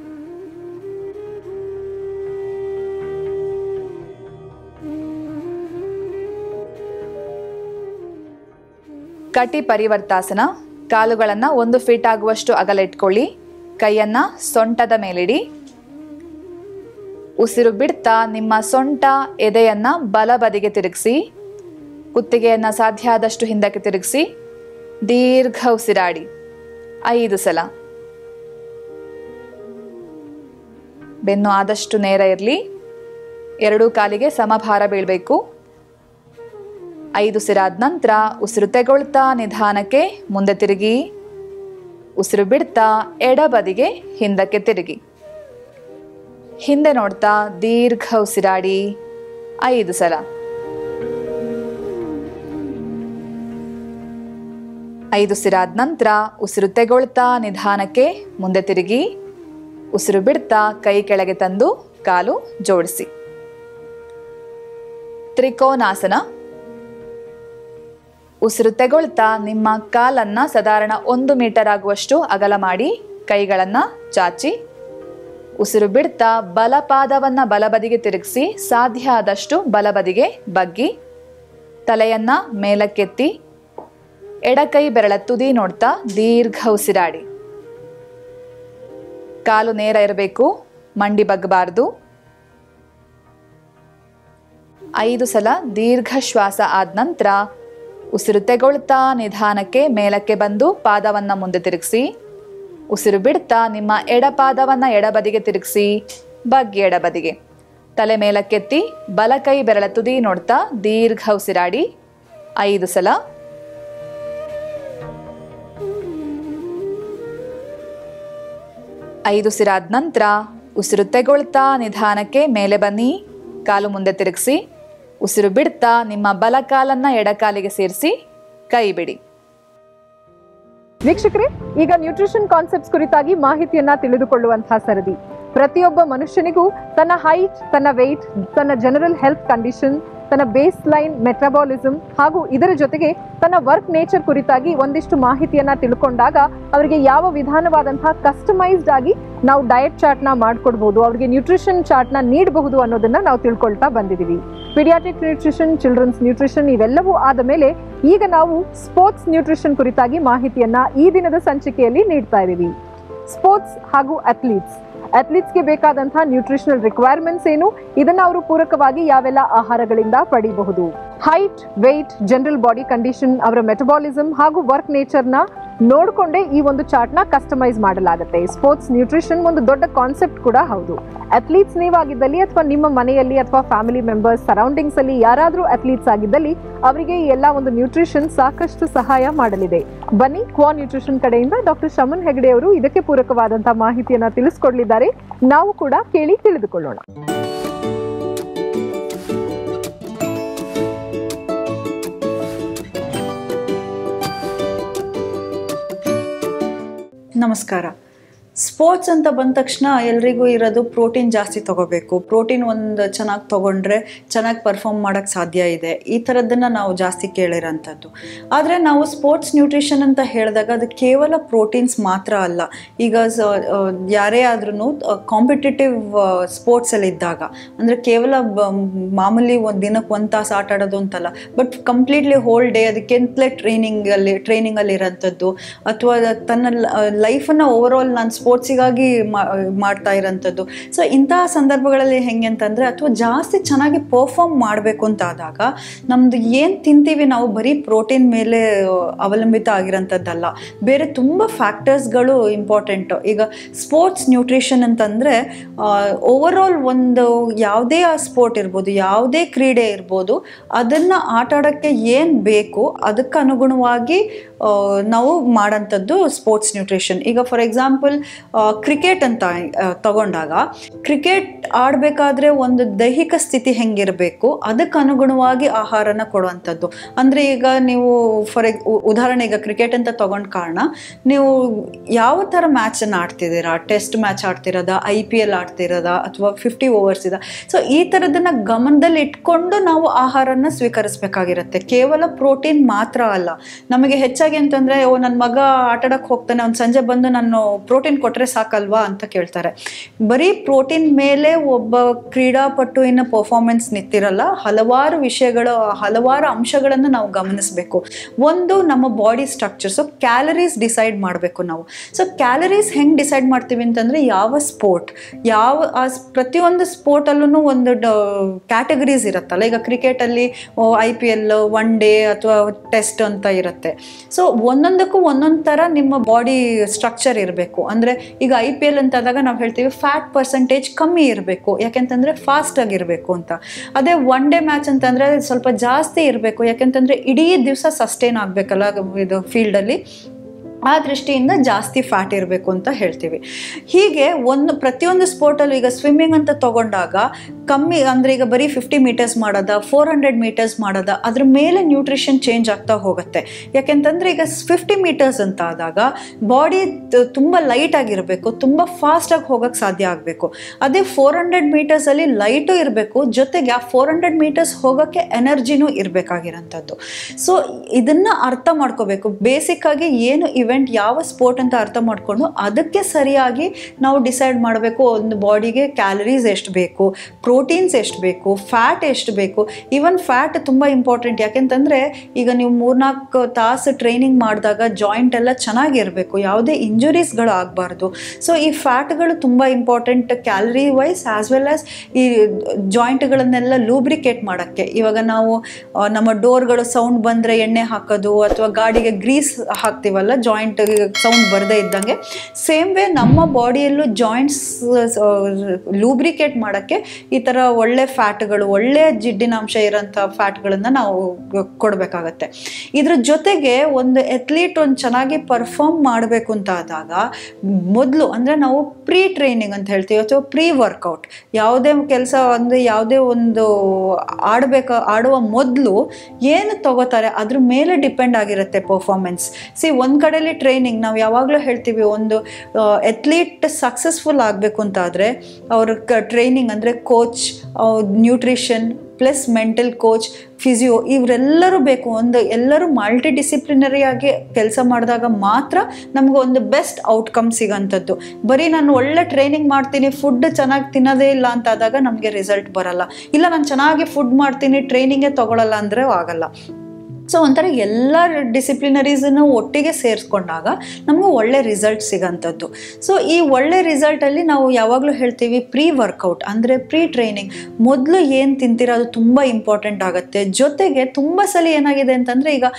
ಕಟಿ ಪರಿವರ್ತಾಸನ. ಕಾಲುಗಳನ್ನು ಒಂದು ಫೀಟ್ ಆಗುವಷ್ಟು ಅಗಲ ಇಟ್ಕೊಳ್ಳಿ. ಕೈಯನ್ನು ಸೊಂಟದ ಮೇಲಿಡಿ. ಉಸಿರು ಬಿಡ್ತಾ ನಿಮ್ಮ ಸೊಂಟ ಎದೆಯನ್ನು ಬಲಬದಿಗೆ ತಿರುಗಿಸಿ. ಕುತ್ತಿಗೆಯನ್ನು ಸಾಧ್ಯ ಆದಷ್ಟು ಹಿಂದಕ್ಕೆ ತಿರುಗಿಸಿ ದೀರ್ಘ ಉಸಿರಾಡಿ ಐದು ಸಲ. ಬೆನ್ನು ಆದಷ್ಟು ನೇರ ಇರಲಿ. ಎರಡೂ ಕಾಲಿಗೆ ಸಮಭಾರ ಬೀಳಬೇಕು. ಐದು ಉಸಿರಾದ ನಂತರ ಉಸಿರು ತೆಗೊಳ್ತಾ ನಿಧಾನಕ್ಕೆ ಮುಂದೆ ತಿರುಗಿ. ಉಸಿರು ಬಿಡ್ತಾ ಎಡಬದಿಗೆ ಹಿಂದಕ್ಕೆ ತಿರುಗಿ. ಹಿಂದೆ ನೋಡ್ತಾ ದೀರ್ಘ ಉಸಿರಾಡಿ ಐದು ಸಲ. ಐದು ಉಸಿರಾದ ನಂತರ ಉಸಿರು ತೆಗೊಳ್ತಾ ನಿಧಾನಕ್ಕೆ ಮುಂದೆ ತಿರುಗಿ. ಉಸಿರು ಬಿಡ್ತಾ ಕೈ ಕೆಳಗೆ ತಂದು ಕಾಲು ಜೋಡಿಸಿ. ತ್ರಿಕೋನಾಸನ. ಉಸಿರು ತೆಗೊಳ್ತಾ ನಿಮ್ಮ ಕಾಲನ್ನು ಸಾಧಾರಣ ಒಂದು ಮೀಟರ್ ಆಗುವಷ್ಟು ಅಗಲ ಮಾಡಿ ಕೈಗಳನ್ನು ಚಾಚಿ. ಉಸಿರು ಬಿಡ್ತಾ ಬಲಪಾದವನ್ನು ಬಲಬದಿಗೆ ತಿರುಗಿಸಿ ಸಾಧ್ಯ ಆದಷ್ಟು ಬಲಬದಿಗೆ ಬಗ್ಗಿ. ತಲೆಯನ್ನು ಮೇಲಕ್ಕೆತ್ತಿ ಎಡಕೈ ಬೆರಳ ತುದಿ ನೋಡ್ತಾ ದೀರ್ಘ ಉಸಿರಾಡಿ. ಕಾಲು ನೇರ ಇರಬೇಕು, ಮಂಡಿ ಬಗ್ಗಬಾರ್ದು. ಐದು ಸಲ ದೀರ್ಘ ಶ್ವಾಸ ಆದ ನಂತರ ಉಸಿರು ತೆಗೊಳ್ತಾ ನಿಧಾನಕ್ಕೆ ಮೇಲಕ್ಕೆ ಬಂದು ಪಾದವನ್ನು ಮುಂದೆ ತಿರುಗಿಸಿ. ಉಸಿರು ಬಿಡ್ತಾ ನಿಮ್ಮ ಎಡಪಾದವನ್ನು ಎಡಬದಿಗೆ ತಿರುಗಿಸಿ ಬಗ್ಗಿ ಎಡಬದಿಗೆ. ತಲೆ ಮೇಲಕ್ಕೆತ್ತಿ ಬಲಕೈ ಬೆರಳ ತುದಿ ನೋಡ್ತಾ ದೀರ್ಘ ಉಸಿರಾಡಿ ಐದು ಸಲ. ಐದು ಉಸಿರಾದ ನಂತರ ಉಸಿರು ತೆಗೊಳ್ತಾ ನಿಧಾನಕ್ಕೆ ಮೇಲೆ ಬನ್ನಿ. ಕಾಲು ಮುಂದೆ ತಿರುಗಿಸಿ. ಉಸಿರು ಬಿಡ್ತಾ ನಿಮ್ಮ ಬಲಕಾಲನ್ನ ಎಡಕಾಲಿಗೆ ಸೇರಿಸಿ ಕೈ ಬಿಡಿ. ವೀಕ್ಷಕರೇ, ಈಗ ನ್ಯೂಟ್ರಿಷನ್ ಕಾನ್ಸೆಪ್ಟ್ಸ್ ಕುರಿತಾಗಿ ಮಾಹಿತಿಯನ್ನ ತಿಳಿದುಕೊಳ್ಳುವಂತಹ ಸರದಿ. ಪ್ರತಿಯೊಬ್ಬ ಮನುಷ್ಯನಿಗೂ ತನ್ನ ಹೈಟ್, ತನ್ನ ವೆಯ್ಟ್, ತನ್ನ ಜನರಲ್ ಹೆಲ್ತ್ ಕಂಡೀಷನ್, ತನ್ನ ಬೇಸ್ ಲೈನ್ ಮೆಟಬಾಲಿಸಮ್ ಹಾಗೂ ಇದರ ಜೊತೆಗೆ ತನ್ನ ವರ್ಕ್ ನೇಚರ್ ಕುರಿತಾಗಿ ಒಂದಿಷ್ಟು ಮಾಹಿತಿಯನ್ನ ತಿಳ್ಕೊಂಡಾಗ ಅವರಿಗೆ ಯಾವ ವಿಧಾನವಾದಂತಹ ಕಸ್ಟಮೈಸ್ಡ್ ಆಗಿ ನಾವು ಡಯಟ್ ಚಾರ್ಟ್ನ ಮಾಡ್ಕೊಡ್ಬೋದು, ಅವರಿಗೆ ನ್ಯೂಟ್ರಿಷನ್ ಚಾರ್ಟ್ನ ನೀಡಬಹುದು ಅನ್ನೋದನ್ನ ನಾವು ತಿಳ್ಕೊಳ್ತಾ ಬಂದಿದ್ದೀವಿ. ಪೀಡಿಯಾಟ್ರಿಕ್ ನ್ಯೂಟ್ರಿಷನ್, ಚಿಲ್ಡ್ರನ್ಸ್ ನ್ಯೂಟ್ರಿಷನ್ ಇವೆಲ್ಲವೂ ಆದ ಮೇಲೆ ಈಗ ನಾವು ಸ್ಪೋರ್ಟ್ಸ್ ನ್ಯೂಟ್ರಿಷನ್ ಕುರಿತಾಗಿ ಮಾಹಿತಿಯನ್ನ ಈ ದಿನದ ಸಂಚಿಕೆಯಲ್ಲಿ ನೀಡ್ತಾ ಇದ್ದೀವಿ. ಸ್ಪೋರ್ಟ್ಸ್ ಹಾಗೂ ಅಥ್ಲೀಟ್ಸ್ ಅಥ್ಲೀಟ್ಸ್ಗೆ ಬೇಕಾದಂತಹ ನ್ಯೂಟ್ರಿಷನಲ್ ರಿಕ್ವೈರ್ಮೆಂಟ್ಸ್ ಏನು, ಇದನ್ನ ಅವರು ಪೂರಕವಾಗಿ ಯಾವೆಲ್ಲ ಆಹಾರಗಳಿಂದ ಪಡೆಯಬಹುದು. Height, weight, general body condition, ಅವರ ಮೆಟಬಾಲಿಸಮ್ ಹಾಗೂ ವರ್ಕ್ ನೇಚರ್ನ ನೋಡಿಕೊಂಡೇ ಈ ಒಂದು ಚಾರ್ಟ್ನ ಕಸ್ಟಮೈಸ್ ಮಾಡಲಾಗುತ್ತೆ. ಸ್ಪೋರ್ಟ್ಸ್ ನ್ಯೂಟ್ರಿಷನ್ ಒಂದು ದೊಡ್ಡ ಕಾನ್ಸೆಪ್ಟ್ ಕೂಡ ಹೌದು. ಅಥ್ಲೀಟ್ಸ್ ನೀವಾಗಿದ್ದಲ್ಲಿ ಅಥವಾ ನಿಮ್ಮ ಮನೆಯಲ್ಲಿ ಅಥವಾ ಫ್ಯಾಮಿಲಿ ಮೆಂಬರ್ಸ್ ಸರೌಂಡಿಂಗ್ಸ್ ಅಲ್ಲಿ ಯಾರಾದರೂ ಅಥ್ಲೀಟ್ಸ್ ಆಗಿದ್ದಲ್ಲಿ ಅವರಿಗೆ ಈ ಎಲ್ಲ ಒಂದು ನ್ಯೂಟ್ರಿಷನ್ ಸಾಕಷ್ಟು ಸಹಾಯ ಮಾಡಲಿದೆ. ಬನ್ನಿ, ಕ್ವಾ ನ್ಯೂಟ್ರಿಷನ್ ಕಡೆಯಿಂದ ಡಾಕ್ಟರ್ ಶಮನ್ ಹೆಗಡೆ ಅವರು ಇದಕ್ಕೆ ಪೂರಕವಾದಂತಹ ಮಾಹಿತಿಯನ್ನ ತಿಳಿಸ್ಕೊಡ್ಲಿದ್ದಾರೆ. ನಾವು ಕೂಡ ಕೇಳಿ ತಿಳಿದುಕೊಳ್ಳೋಣ. ನಮಸ್ಕಾರ. ಸ್ಪೋರ್ಟ್ಸ್ ಅಂತ ಬಂದ ತಕ್ಷಣ ಎಲ್ರಿಗೂ ಇರೋದು ಪ್ರೋಟೀನ್ ಜಾಸ್ತಿ ತಗೋಬೇಕು, ಪ್ರೋಟೀನ್ ಒಂದು ಚೆನ್ನಾಗಿ ತಗೊಂಡ್ರೆ ಚೆನ್ನಾಗಿ ಪರ್ಫಾರ್ಮ್ ಮಾಡೋಕ್ಕೆ ಸಾಧ್ಯ ಇದೆ, ಈ ಥರದ್ದನ್ನು ನಾವು ಜಾಸ್ತಿ ಕೇಳಿರೋಂಥದ್ದು. ಆದರೆ ನಾವು ಸ್ಪೋರ್ಟ್ಸ್ ನ್ಯೂಟ್ರಿಷನ್ ಅಂತ ಹೇಳಿದಾಗ ಅದು ಕೇವಲ ಪ್ರೋಟೀನ್ಸ್ ಮಾತ್ರ ಅಲ್ಲ. ಈಗ ಯಾರೇ ಆದ್ರೂ ಕಾಂಪಿಟೇಟಿವ್ ಸ್ಪೋರ್ಟ್ಸಲ್ಲಿ ಇದ್ದಾಗ ಅಂದರೆ ಕೇವಲ ಮಾಮೂಲಿ ಒಂದು ದಿನಕ್ಕೆ ಒಂದು ತಾಸು ಆಟ ಆಡೋದು ಅಂತಲ್ಲ, ಬಟ್ ಕಂಪ್ಲೀಟ್ಲಿ ಹೋಲ್ ಡೇ ಅದಕ್ಕೆಂತಲೇ ಟ್ರೈನಿಂಗಲ್ಲಿ ಟ್ರೈನಿಂಗಲ್ಲಿ ಇರೋಂಥದ್ದು ಅಥವಾ ತನ್ನ ಲೈಫನ್ನು ಓವರ್ ಆಲ್ ನಾನು ಸ್ಪೋರ್ಟ್ಸಿಗಾಗಿ ಮಾಡ್ತಾ ಇರೋಂಥದ್ದು. ಸೊ ಇಂತಹ ಸಂದರ್ಭಗಳಲ್ಲಿ ಹೆಂಗೆ ಅಂತಂದರೆ, ಅಥವಾ ಜಾಸ್ತಿ ಚೆನ್ನಾಗಿ ಪರ್ಫಾರ್ಮ್ ಮಾಡಬೇಕು ಅಂತ ಆದಾಗ ನಮ್ಮದು ಏನು ತಿಂತೀವಿ ನಾವು ಬರೀ ಪ್ರೋಟೀನ್ ಮೇಲೆ ಅವಲಂಬಿತ ಆಗಿರೋಂಥದ್ದಲ್ಲ, ಬೇರೆ ತುಂಬ ಫ್ಯಾಕ್ಟರ್ಸ್ಗಳು ಇಂಪಾರ್ಟೆಂಟು. ಈಗ ಸ್ಪೋರ್ಟ್ಸ್ ನ್ಯೂಟ್ರಿಷನ್ ಅಂತಂದರೆ ಓವರ್ ಆಲ್ ಒಂದು ಯಾವುದೇ ಆ ಸ್ಪೋರ್ಟ್ ಇರ್ಬೋದು, ಯಾವುದೇ ಕ್ರೀಡೆ ಇರ್ಬೋದು, ಅದನ್ನು ಆಟ ಆಡೋಕ್ಕೆ ಏನು ಬೇಕು ಅದಕ್ಕೆ ಅನುಗುಣವಾಗಿ ನಾವು ಮಾಡೋಂಥದ್ದು ಸ್ಪೋರ್ಟ್ಸ್ ನ್ಯೂಟ್ರಿಷನ್. ಈಗ ಫಾರ್ ಎಕ್ಸಾಂಪಲ್ ಕ್ರಿಕೆಟ್ ಅಂತ ತಗೊಂಡಾಗ, ಕ್ರಿಕೆಟ್ ಆಡಬೇಕಾದ್ರೆ ಒಂದು ದೈಹಿಕ ಸ್ಥಿತಿ ಹೆಂಗಿರಬೇಕು ಅದಕ್ಕೆ ಅನುಗುಣವಾಗಿ ಆಹಾರನ ಕೊಡುವಂಥದ್ದು. ಅಂದರೆ ಈಗ ನೀವು ಫಾರ್ ಎಕ್ ಉದಾಹರಣೆ ಈಗ ಕ್ರಿಕೆಟ್ ಅಂತ ತಗೊಂಡ ಕಾರಣ ನೀವು ಯಾವ ಥರ ಮ್ಯಾಚನ್ನು ಆಡ್ತಿದ್ದೀರಾ, ಟೆಸ್ಟ್ ಮ್ಯಾಚ್ ಆಡ್ತಿರೋದಾ, ಐ ಪಿ ಎಲ್ ಆಡ್ತಿರೋದಾ, ಅಥವಾ ಫಿಫ್ಟಿ ಓವರ್ಸ್ ಇದೆ. ಸೊ ಈ ಥರದನ್ನು ಗಮನದಲ್ಲಿ ಇಟ್ಕೊಂಡು ನಾವು ಆಹಾರನ ಸ್ವೀಕರಿಸಬೇಕಾಗಿರುತ್ತೆ. ಕೇವಲ ಪ್ರೋಟೀನ್ ಮಾತ್ರ ಅಲ್ಲ. ನಮಗೆ ಹೆಚ್ಚಾಗಿ ಅಂತಂದರೆ, ಓ ನನ್ನ ಮಗ ಆಟಾಡಕ್ಕೆ ಹೋಗ್ತಾನೆ, ಅವ್ನು ಸಂಜೆ ಬಂದು ನಾನು ಪ್ರೋಟೀನ್ ಕೊಟ್ಟರೆ ಸಾಕಲ್ವಾ ಅಂತ ಕೇಳ್ತಾರೆ. ಬರೀ ಪ್ರೋಟೀನ್ ಮೇಲೆ ಒಬ್ಬ ಕ್ರೀಡಾಪಟು ಇನ್ನು ಪರ್ಫಾರ್ಮೆನ್ಸ್ ನಿಂತಿರಲ್ಲ. ಹಲವಾರು ವಿಷಯಗಳು, ಹಲವಾರು ಅಂಶಗಳನ್ನು ನಾವು ಗಮನಿಸಬೇಕು. ಒಂದು ನಮ್ಮ body structure. So calories decide ಮಾಡಬೇಕು ನಾವು. ಸೊ ಕ್ಯಾಲರೀಸ್ ಹೆಂಗೆ ಡಿಸೈಡ್ ಮಾಡ್ತೀವಿ ಅಂತಂದರೆ, ಯಾವ ಸ್ಪೋರ್ಟ್, ಯಾವ ಆ ಪ್ರತಿಯೊಂದು ಸ್ಪೋರ್ಟಲ್ಲೂ ಒಂದು ಕ್ಯಾಟಗರೀಸ್ ಇರುತ್ತಲ್ಲ. ಈಗ ಕ್ರಿಕೆಟಲ್ಲಿ I P L, one day ಅಥವಾ ಟೆಸ್ಟ್ ಅಂತ ಇರುತ್ತೆ. ಸೊ ಒಂದೊಂದಕ್ಕೂ ಒಂದೊಂದು ಥರ ನಿಮ್ಮ ಬಾಡಿ ಸ್ಟ್ರಕ್ಚರ್ ಇರಬೇಕು. ಅಂದರೆ ಈಗ ಐ ಪಿ ಎಲ್ ಅಂತಾದಾಗ ನಾವು ಹೇಳ್ತೀವಿ ಫ್ಯಾಟ್ ಪರ್ಸೆಂಟೇಜ್ ಕಮ್ಮಿ ಇರಬೇಕು, ಯಾಕೆಂತಂದರೆ ಫಾಸ್ಟಾಗಿರಬೇಕು ಅಂತ. ಅದೇ ಒನ್ ಡೇ ಮ್ಯಾಚ್ ಅಂತಂದರೆ ಸ್ವಲ್ಪ ಜಾಸ್ತಿ ಇರಬೇಕು, ಯಾಕೆಂತಂದರೆ ಇಡೀ ದಿವಸ ಸಸ್ಟೈನ್ ಆಗಬೇಕಲ್ಲ ಇದು ಫೀಲ್ಡಲ್ಲಿ. ಆ ದೃಷ್ಟಿಯಿಂದ ಜಾಸ್ತಿ ಫ್ಯಾಟ್ ಇರಬೇಕು ಅಂತ ಹೇಳ್ತೀವಿ. ಹೀಗೆ ಒಂದು ಪ್ರತಿಯೊಂದು ಸ್ಪೋರ್ಟಲ್ಲೂ ಈಗ ಸ್ವಿಮ್ಮಿಂಗ್ ಅಂತ ತಗೊಂಡಾಗ ಕಮ್ಮಿ ಅಂದರೆ ಈಗ ಬರೀ ಫಿಫ್ಟಿ ಮೀಟರ್ಸ್ ಮಾಡೋದ, ಫೋರ್ ಹಂಡ್ರೆಡ್ ಮೀಟರ್ಸ್ ಮಾಡೋದ, ಅದ್ರ ಮೇಲೆ ನ್ಯೂಟ್ರಿಷನ್ ಚೇಂಜ್ ಆಗ್ತಾ ಹೋಗುತ್ತೆ. ಯಾಕೆಂತಂದರೆ ಈಗ ಫಿಫ್ಟಿ ಮೀಟರ್ಸ್ ಅಂತ ಆದಾಗ ಬಾಡಿ ತುಂಬ ಲೈಟ್ ಆಗಿರಬೇಕು, ತುಂಬ ಫಾಸ್ಟಾಗಿ ಹೋಗೋಕ್ಕೆ ಸಾಧ್ಯ ಆಗಬೇಕು. ಅದೇ ಫೋರ್ ಹಂಡ್ರೆಡ್ ಮೀಟರ್ಸಲ್ಲಿ ಲೈಟು ಇರಬೇಕು, ಜೊತೆಗೆ ಆ ಫೋರ್ ಹಂಡ್ರೆಡ್ ಮೀಟರ್ಸ್ ಹೋಗೋಕ್ಕೆ ಎನರ್ಜಿನೂ ಇರಬೇಕಾಗಿರೋಂಥದ್ದು. ಸೊ ಇದನ್ನು ಅರ್ಥ ಮಾಡ್ಕೋಬೇಕು. ಬೇಸಿಕ್ಕಾಗಿ ಏನು ಇವೆಂಟ್, ಯಾವ ಸ್ಪೋರ್ಟ್ ಅಂತ ಅರ್ಥ ಮಾಡಿಕೊಂಡು ಅದಕ್ಕೆ ಸರಿಯಾಗಿ ನಾವು ಡಿಸೈಡ್ ಮಾಡಬೇಕು. ಒಂದು ಬಾಡಿಗೆ ಕ್ಯಾಲರೀಸ್ ಎಷ್ಟು ಬೇಕು, ಪ್ರೋಟೀನ್ಸ್ ಎಷ್ಟು ಬೇಕು, ಫ್ಯಾಟ್ ಎಷ್ಟು ಬೇಕು. ಈವನ್ ಫ್ಯಾಟ್ ತುಂಬ ಇಂಪಾರ್ಟೆಂಟ್. ಯಾಕೆಂತಂದರೆ ಈಗ ನೀವು ಮೂರ್ನಾಲ್ಕು ತಾಸು ಟ್ರೈನಿಂಗ್ ಮಾಡಿದಾಗ ಜಾಯಿಂಟ್ ಎಲ್ಲ ಚೆನ್ನಾಗಿರಬೇಕು, ಯಾವುದೇ ಇಂಜುರೀಸ್ಗಳು ಆಗಬಾರ್ದು. ಸೊ ಈ ಫ್ಯಾಟ್ಗಳು ತುಂಬ important calorie wise as well as ಈ ಜಾಯಿಂಟ್ಗಳನ್ನೆಲ್ಲ ಲೂಬ್ರಿಕೇಟ್ ಮಾಡೋಕ್ಕೆ. ಇವಾಗ ನಾವು ನಮ್ಮ ಡೋರ್ಗಳು ಸೌಂಡ್ ಬಂದರೆ ಎಣ್ಣೆ ಹಾಕೋದು, ಅಥವಾ ಗಾಡಿಗೆ ಗ್ರೀಸ್ ಹಾಕ್ತೀವಲ್ಲ ಜಾಯಿಂಟ್ ಸೌಂಡ್ ಬರದೇ ಇದ್ದಂಗೆ, ಸೇಮ್ ವೇ ನಮ್ಮ ಬಾಡಿಯಲ್ಲೂ ಜಾಯಿಂಟ್ಸ್ ಲೂಬ್ರಿಕೇಟ್ ಮಾಡೋಕ್ಕೆ ಈ ಥರ ಒಳ್ಳೆ ಫ್ಯಾಟ್ಗಳು, ಒಳ್ಳೆ ಜಿಡ್ಡಿನಾಂಶ ಇರೋಂಥ ಫ್ಯಾಟ್ಗಳನ್ನು ನಾವು ಕೊಡಬೇಕಾಗತ್ತೆ. ಇದ್ರ ಜೊತೆಗೆ ಒಂದು ಎಥ್ಲೀಟ್ ಒಂದು ಚೆನ್ನಾಗಿ ಪರ್ಫಾರ್ಮ್ ಮಾಡಬೇಕು ಅಂತ ಆದಾಗ ಮೊದಲು ಅಂದರೆ ನಾವು ಪ್ರೀ ಟ್ರೈನಿಂಗ್ ಅಂತ ಹೇಳ್ತೀವಿ, ಅಥವಾ ಪ್ರೀ ವರ್ಕೌಟ್. ಯಾವುದೇ ಕೆಲಸ ಅಂದರೆ ಯಾವುದೇ ಒಂದು ಆಡಬೇಕು ಆಡುವ ಮೊದಲು ಏನು ತಗೋತಾರೆ ಅದ್ರ ಮೇಲೆ ಡಿಪೆಂಡ್ ಆಗಿರುತ್ತೆ ಪರ್ಫಾರ್ಮೆನ್ಸ್. ಸಿ ಒಂದು ಕಡೆಯಲ್ಲಿ ಟ್ರೈನಿಂಗ್ ನಾವು ಯಾವಾಗಲೂ ಹೇಳ್ತೀವಿ, ಒಂದು ಎಥ್ಲೀಟ್ ಸಕ್ಸಸ್ಫುಲ್ ಆಗಬೇಕು ಅಂತ ಆದರೆ ಅವ್ರ ಕ ಟ್ರೈನಿಂಗ್ ಅಂದರೆ coach, nutrition plus mental coach, physio ಇವರೆಲ್ಲರೂ ಬೇಕು. ಒಂದು ಎಲ್ಲರೂ ಮಲ್ಟಿ ಡಿಸಿಪ್ಲಿನರಿಯಾಗಿ ಕೆಲಸ ಮಾಡಿದಾಗ ಮಾತ್ರ ನಮ್ಗೆ ಒಂದು ಬೆಸ್ಟ್ ಔಟ್ಕಮ್ ಸಿಗೋಂಥದ್ದು. ಬರೀ ನಾನು ಒಳ್ಳೆ ಟ್ರೈನಿಂಗ್ ಮಾಡ್ತೀನಿ, ಫುಡ್ ಚೆನ್ನಾಗಿ ತಿನ್ನೋದೇ ಇಲ್ಲ ಅಂತ ಆದಾಗ ನಮಗೆ ರಿಸಲ್ಟ್ ಬರಲ್ಲ. ಇಲ್ಲ ನಾನು ಚೆನ್ನಾಗಿ ಫುಡ್ ಮಾಡ್ತೀನಿ, ಟ್ರೈನಿಂಗೇ ತೊಗೊಳ್ಳಲ್ಲ ಅಂದರೆ ಆಗಲ್ಲ. ಸೊ ಒಂಥರ ಎಲ್ಲ ಡಿಸಿಪ್ಲಿನರೀಸನ್ನು ಒಟ್ಟಿಗೆ ಸೇರಿಸ್ಕೊಂಡಾಗ ನಮಗೂ ಒಳ್ಳೆ ರಿಸಲ್ಟ್ ಸಿಗೋಂಥದ್ದು. ಸೊ ಈ ಒಳ್ಳೆ ರಿಸಲ್ಟಲ್ಲಿ ನಾವು ಯಾವಾಗಲೂ ಹೇಳ್ತೀವಿ ಪ್ರೀ ವರ್ಕೌಟ್ ಅಂದರೆ ಪ್ರೀ ಟ್ರೈನಿಂಗ್. ಮೊದಲು ಏನು ತಿಂತೀರ ಅದು ತುಂಬ ಇಂಪಾರ್ಟೆಂಟ್ ಆಗುತ್ತೆ. ಜೊತೆಗೆ ತುಂಬ ಸಲ ಏನಾಗಿದೆ ಅಂತಂದರೆ, ಈಗ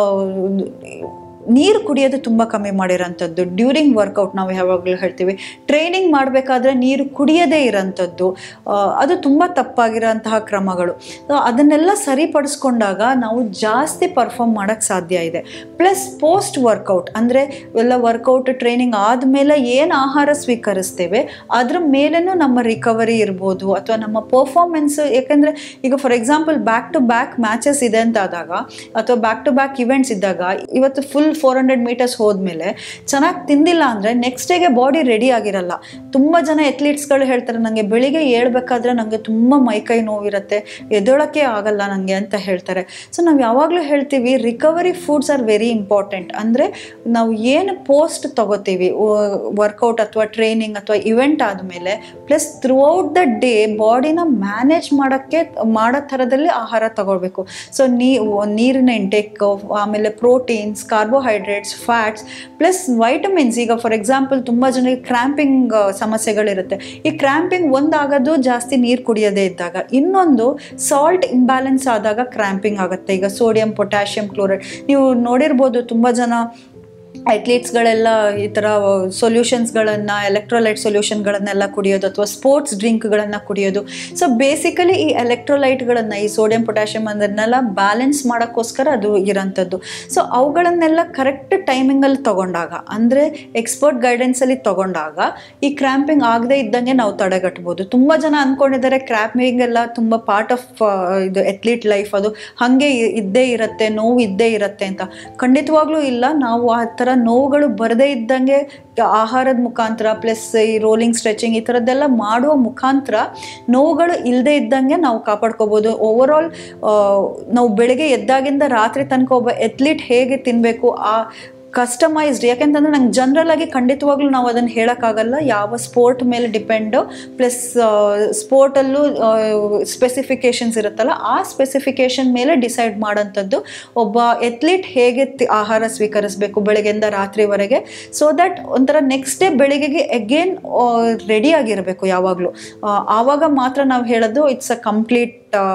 ನೀರು ಕುಡಿಯೋದು ತುಂಬ ಕಮ್ಮಿ ಮಾಡಿರೋಂಥದ್ದು. ಡ್ಯೂರಿಂಗ್ ವರ್ಕೌಟ್ ನಾವು ಯಾವಾಗಲೂ ಹೇಳ್ತೀವಿ, ಟ್ರೈನಿಂಗ್ ಮಾಡಬೇಕಾದ್ರೆ ನೀರು ಕುಡಿಯೋದೇ ಇರೋಂಥದ್ದು, ಅದು ತುಂಬ ತಪ್ಪಾಗಿರೋಂತಹ ಕ್ರಮಗಳು. ಅದನ್ನೆಲ್ಲ ಸರಿಪಡಿಸ್ಕೊಂಡಾಗ ನಾವು ಜಾಸ್ತಿ ಪರ್ಫಾರ್ಮ್ ಮಾಡೋಕ್ಕೆ ಸಾಧ್ಯ ಇದೆ. ಪ್ಲಸ್ ಪೋಸ್ಟ್ ವರ್ಕೌಟ್ ಅಂದರೆ ಎಲ್ಲ ವರ್ಕೌಟ್ ಟ್ರೈನಿಂಗ್ ಆದಮೇಲೆ ಏನು ಆಹಾರ ಸ್ವೀಕರಿಸ್ತೇವೆ ಅದ್ರ ಮೇಲೇನೂ ನಮ್ಮ ರಿಕವರಿ ಇರ್ಬೋದು, ಅಥವಾ ನಮ್ಮ ಪರ್ಫಾರ್ಮೆನ್ಸ್. ಯಾಕೆಂದರೆ ಈಗ for example back to back matches ಇದೆ ಅಂತ ಆದಾಗ, ಅಥವಾ ಬ್ಯಾಕ್ ಟು ಬ್ಯಾಕ್ ಇವೆಂಟ್ಸ್ ಇದ್ದಾಗ, ಇವತ್ತು ಫುಲ್ ಫೋರ್ ಹಂಡ್ರೆಡ್ ಮೀಟರ್ಸ್ ಹೋದ್ಮೇಲೆ ಚೆನ್ನಾಗಿ ತಿಂದಿಲ್ಲ ಅಂದರೆ ನೆಕ್ಸ್ಟ್ ಡೇಗೆ ಬಾಡಿ ರೆಡಿ ಆಗಿರಲ್ಲ. ತುಂಬ ಜನ ಎಥ್ಲೀಟ್ಸ್ಗಳು ಹೇಳ್ತಾರೆ, ನನಗೆ ಬೆಳಿಗ್ಗೆ ಹೇಳ್ಬೇಕಾದ್ರೆ ನನಗೆ ತುಂಬ ಮೈಕೈ ನೋವಿರುತ್ತೆ, ಎದೊಳಕ್ಕೆ ಆಗಲ್ಲ ನನಗೆ ಅಂತ ಹೇಳ್ತಾರೆ. ಸೊ ನಾವು ಯಾವಾಗಲೂ ಹೇಳ್ತೀವಿ recovery foods are very important. ಅಂದರೆ ನಾವು ಏನು ಪೋಸ್ಟ್ ತಗೋತೀವಿ ವರ್ಕೌಟ್ ಅಥವಾ ಟ್ರೈನಿಂಗ್ ಅಥವಾ ಇವೆಂಟ್ ಆದಮೇಲೆ, plus throughout the day ಬಾಡಿನ ಮ್ಯಾನೇಜ್ ಮಾಡೋಕ್ಕೆ ಮಾಡೋ ಥರದಲ್ಲಿ ಆಹಾರ ತಗೊಳ್ಬೇಕು. ಸೊ ನೀ ನೀರಿನ ಇಂಟೇಕ್, ಆಮೇಲೆ proteins, carbohydrate carbohydrates, fats plus vitamins. ಈಗ ಫಾರ್ ಎಕ್ಸಾಂಪಲ್ ತುಂಬ ಜನಕ್ಕೆ ಕ್ರ್ಯಾಂಪಿಂಗ್ ಸಮಸ್ಯೆಗಳಿರುತ್ತೆ. ಈ ಕ್ರ್ಯಾಂಪಿಂಗ್ ಒಂದಾಗೋದು ಜಾಸ್ತಿ ನೀರು ಕುಡಿಯೋದೇ ಇದ್ದಾಗ, ಇನ್ನೊಂದು ಸಾಲ್ಟ್ ಇಂಬ್ಯಾಲೆನ್ಸ್ ಆದಾಗ ಕ್ರ್ಯಾಂಪಿಂಗ್ ಆಗುತ್ತೆ. ಈಗ ಸೋಡಿಯಂ, ಪೊಟ್ಯಾಷಿಯಂ, ಕ್ಲೋರೈಡ್ ನೀವು ನೋಡಿರ್ಬೋದು ತುಂಬ ಜನ ಅಥ್ಲೀಟ್ಸ್ಗಳೆಲ್ಲ ಈ ಥರ ಸೊಲ್ಯೂಷನ್ಸ್ಗಳನ್ನು, ಎಲೆಕ್ಟ್ರೋಲೈಟ್ ಸೊಲ್ಯೂಷನ್ಗಳನ್ನೆಲ್ಲ ಕುಡಿಯೋದು ಅಥವಾ ಸ್ಪೋರ್ಟ್ಸ್ ಡ್ರಿಂಕ್ಗಳನ್ನು ಕುಡಿಯೋದು. ಸೊ ಬೇಸಿಕಲಿ ಈ ಎಲೆಕ್ಟ್ರೋಲೈಟ್ಗಳನ್ನು, ಈ ಸೋಡಿಯಂ, ಪೊಟ್ಯಾಷಿಯಮ್ ಅದನ್ನೆಲ್ಲ ಬ್ಯಾಲೆನ್ಸ್ ಮಾಡೋಕ್ಕೋಸ್ಕರ ಅದು ಇರೋಂಥದ್ದು. ಸೊ ಅವುಗಳನ್ನೆಲ್ಲ ಕರೆಕ್ಟ್ ಟೈಮಿಂಗಲ್ಲಿ ತೊಗೊಂಡಾಗ, ಅಂದರೆ ಎಕ್ಸ್ಪರ್ಟ್ ಗೈಡೆನ್ಸಲ್ಲಿ ತೊಗೊಂಡಾಗ ಈ ಕ್ರ್ಯಾಂಪಿಂಗ್ ಆಗದೆ ಇದ್ದಂಗೆ ನಾವು ತಡೆಗಟ್ಬೋದು. ತುಂಬ ಜನ ಅಂದ್ಕೊಂಡಿದ್ದಾರೆ ಕ್ರ್ಯಾಂಪಿಂಗ್ ಎಲ್ಲ ತುಂಬ ಪಾರ್ಟ್ ಆಫ್ ಇದು ಅಥ್ಲೀಟ್ ಲೈಫ್, ಅದು ಹಾಗೆ ಇದ್ದೇ ಇರುತ್ತೆ, ನೋವು ಇದ್ದೇ ಇರುತ್ತೆ ಅಂತ. ಖಂಡಿತವಾಗ್ಲೂ ಇಲ್ಲ. ನಾವು ಆ ಥರ ನೋವುಗಳು ಬರದೇ ಇದ್ದಂಗೆ ಆಹಾರದ ಮುಖಾಂತರ ಪ್ಲಸ್ ಈ ರೋಲಿಂಗ್, ಸ್ಟ್ರೆಚಿಂಗ್ ಈ ಥರದ್ದೆಲ್ಲ ಮಾಡುವ ಮುಖಾಂತರ ನೋವುಗಳು ಇಲ್ಲದೆ ಇದ್ದಂಗೆ ನಾವು ಕಾಪಾಡ್ಕೋಬೋದು. ಓವರ್ ಆಲ್ ನಾವು ಬೆಳಗ್ಗೆ ಎದ್ದಾಗಿಂದ ರಾತ್ರಿ ತನಕ ಒಬ್ಬ ಅಥ್ಲೀಟ್ ಹೇಗೆ ತಿನ್ನಬೇಕು ಆ ಕಸ್ಟಮೈಸ್ಡ್, ಯಾಕೆಂತಂದರೆ ನಂಗೆ ಜನರಲ್ ಆಗಿ ಖಂಡಿತವಾಗ್ಲೂ ನಾವು ಅದನ್ನು ಹೇಳೋಕ್ಕಾಗಲ್ಲ. ಯಾವ ಸ್ಪೋರ್ಟ್ ಮೇಲೆ ಡಿಪೆಂಡು, ಪ್ಲಸ್ ಸ್ಪೋರ್ಟಲ್ಲೂ ಸ್ಪೆಸಿಫಿಕೇಷನ್ಸ್ ಇರುತ್ತಲ್ಲ, ಆ ಸ್ಪೆಸಿಫಿಕೇಷನ್ ಮೇಲೆ ಡಿಸೈಡ್ ಮಾಡೋಂಥದ್ದು ಒಬ್ಬ ಎಥ್ಲೀಟ್ ಹೇಗೆ ಆಹಾರ ಸ್ವೀಕರಿಸಬೇಕು ಬೆಳಗ್ಗೆಯಿಂದ ರಾತ್ರಿವರೆಗೆ, ಸೊ ದ್ಯಾಟ್ ಒಂಥರ ನೆಕ್ಸ್ಟ್ ಡೇ ಬೆಳಿಗ್ಗೆಗೆ ಅಗೇನ್ ರೆಡಿ ಆಗಿರಬೇಕು ಯಾವಾಗಲೂ. ಆವಾಗ ಮಾತ್ರ ನಾವು ಹೇಳೋದು it's a complete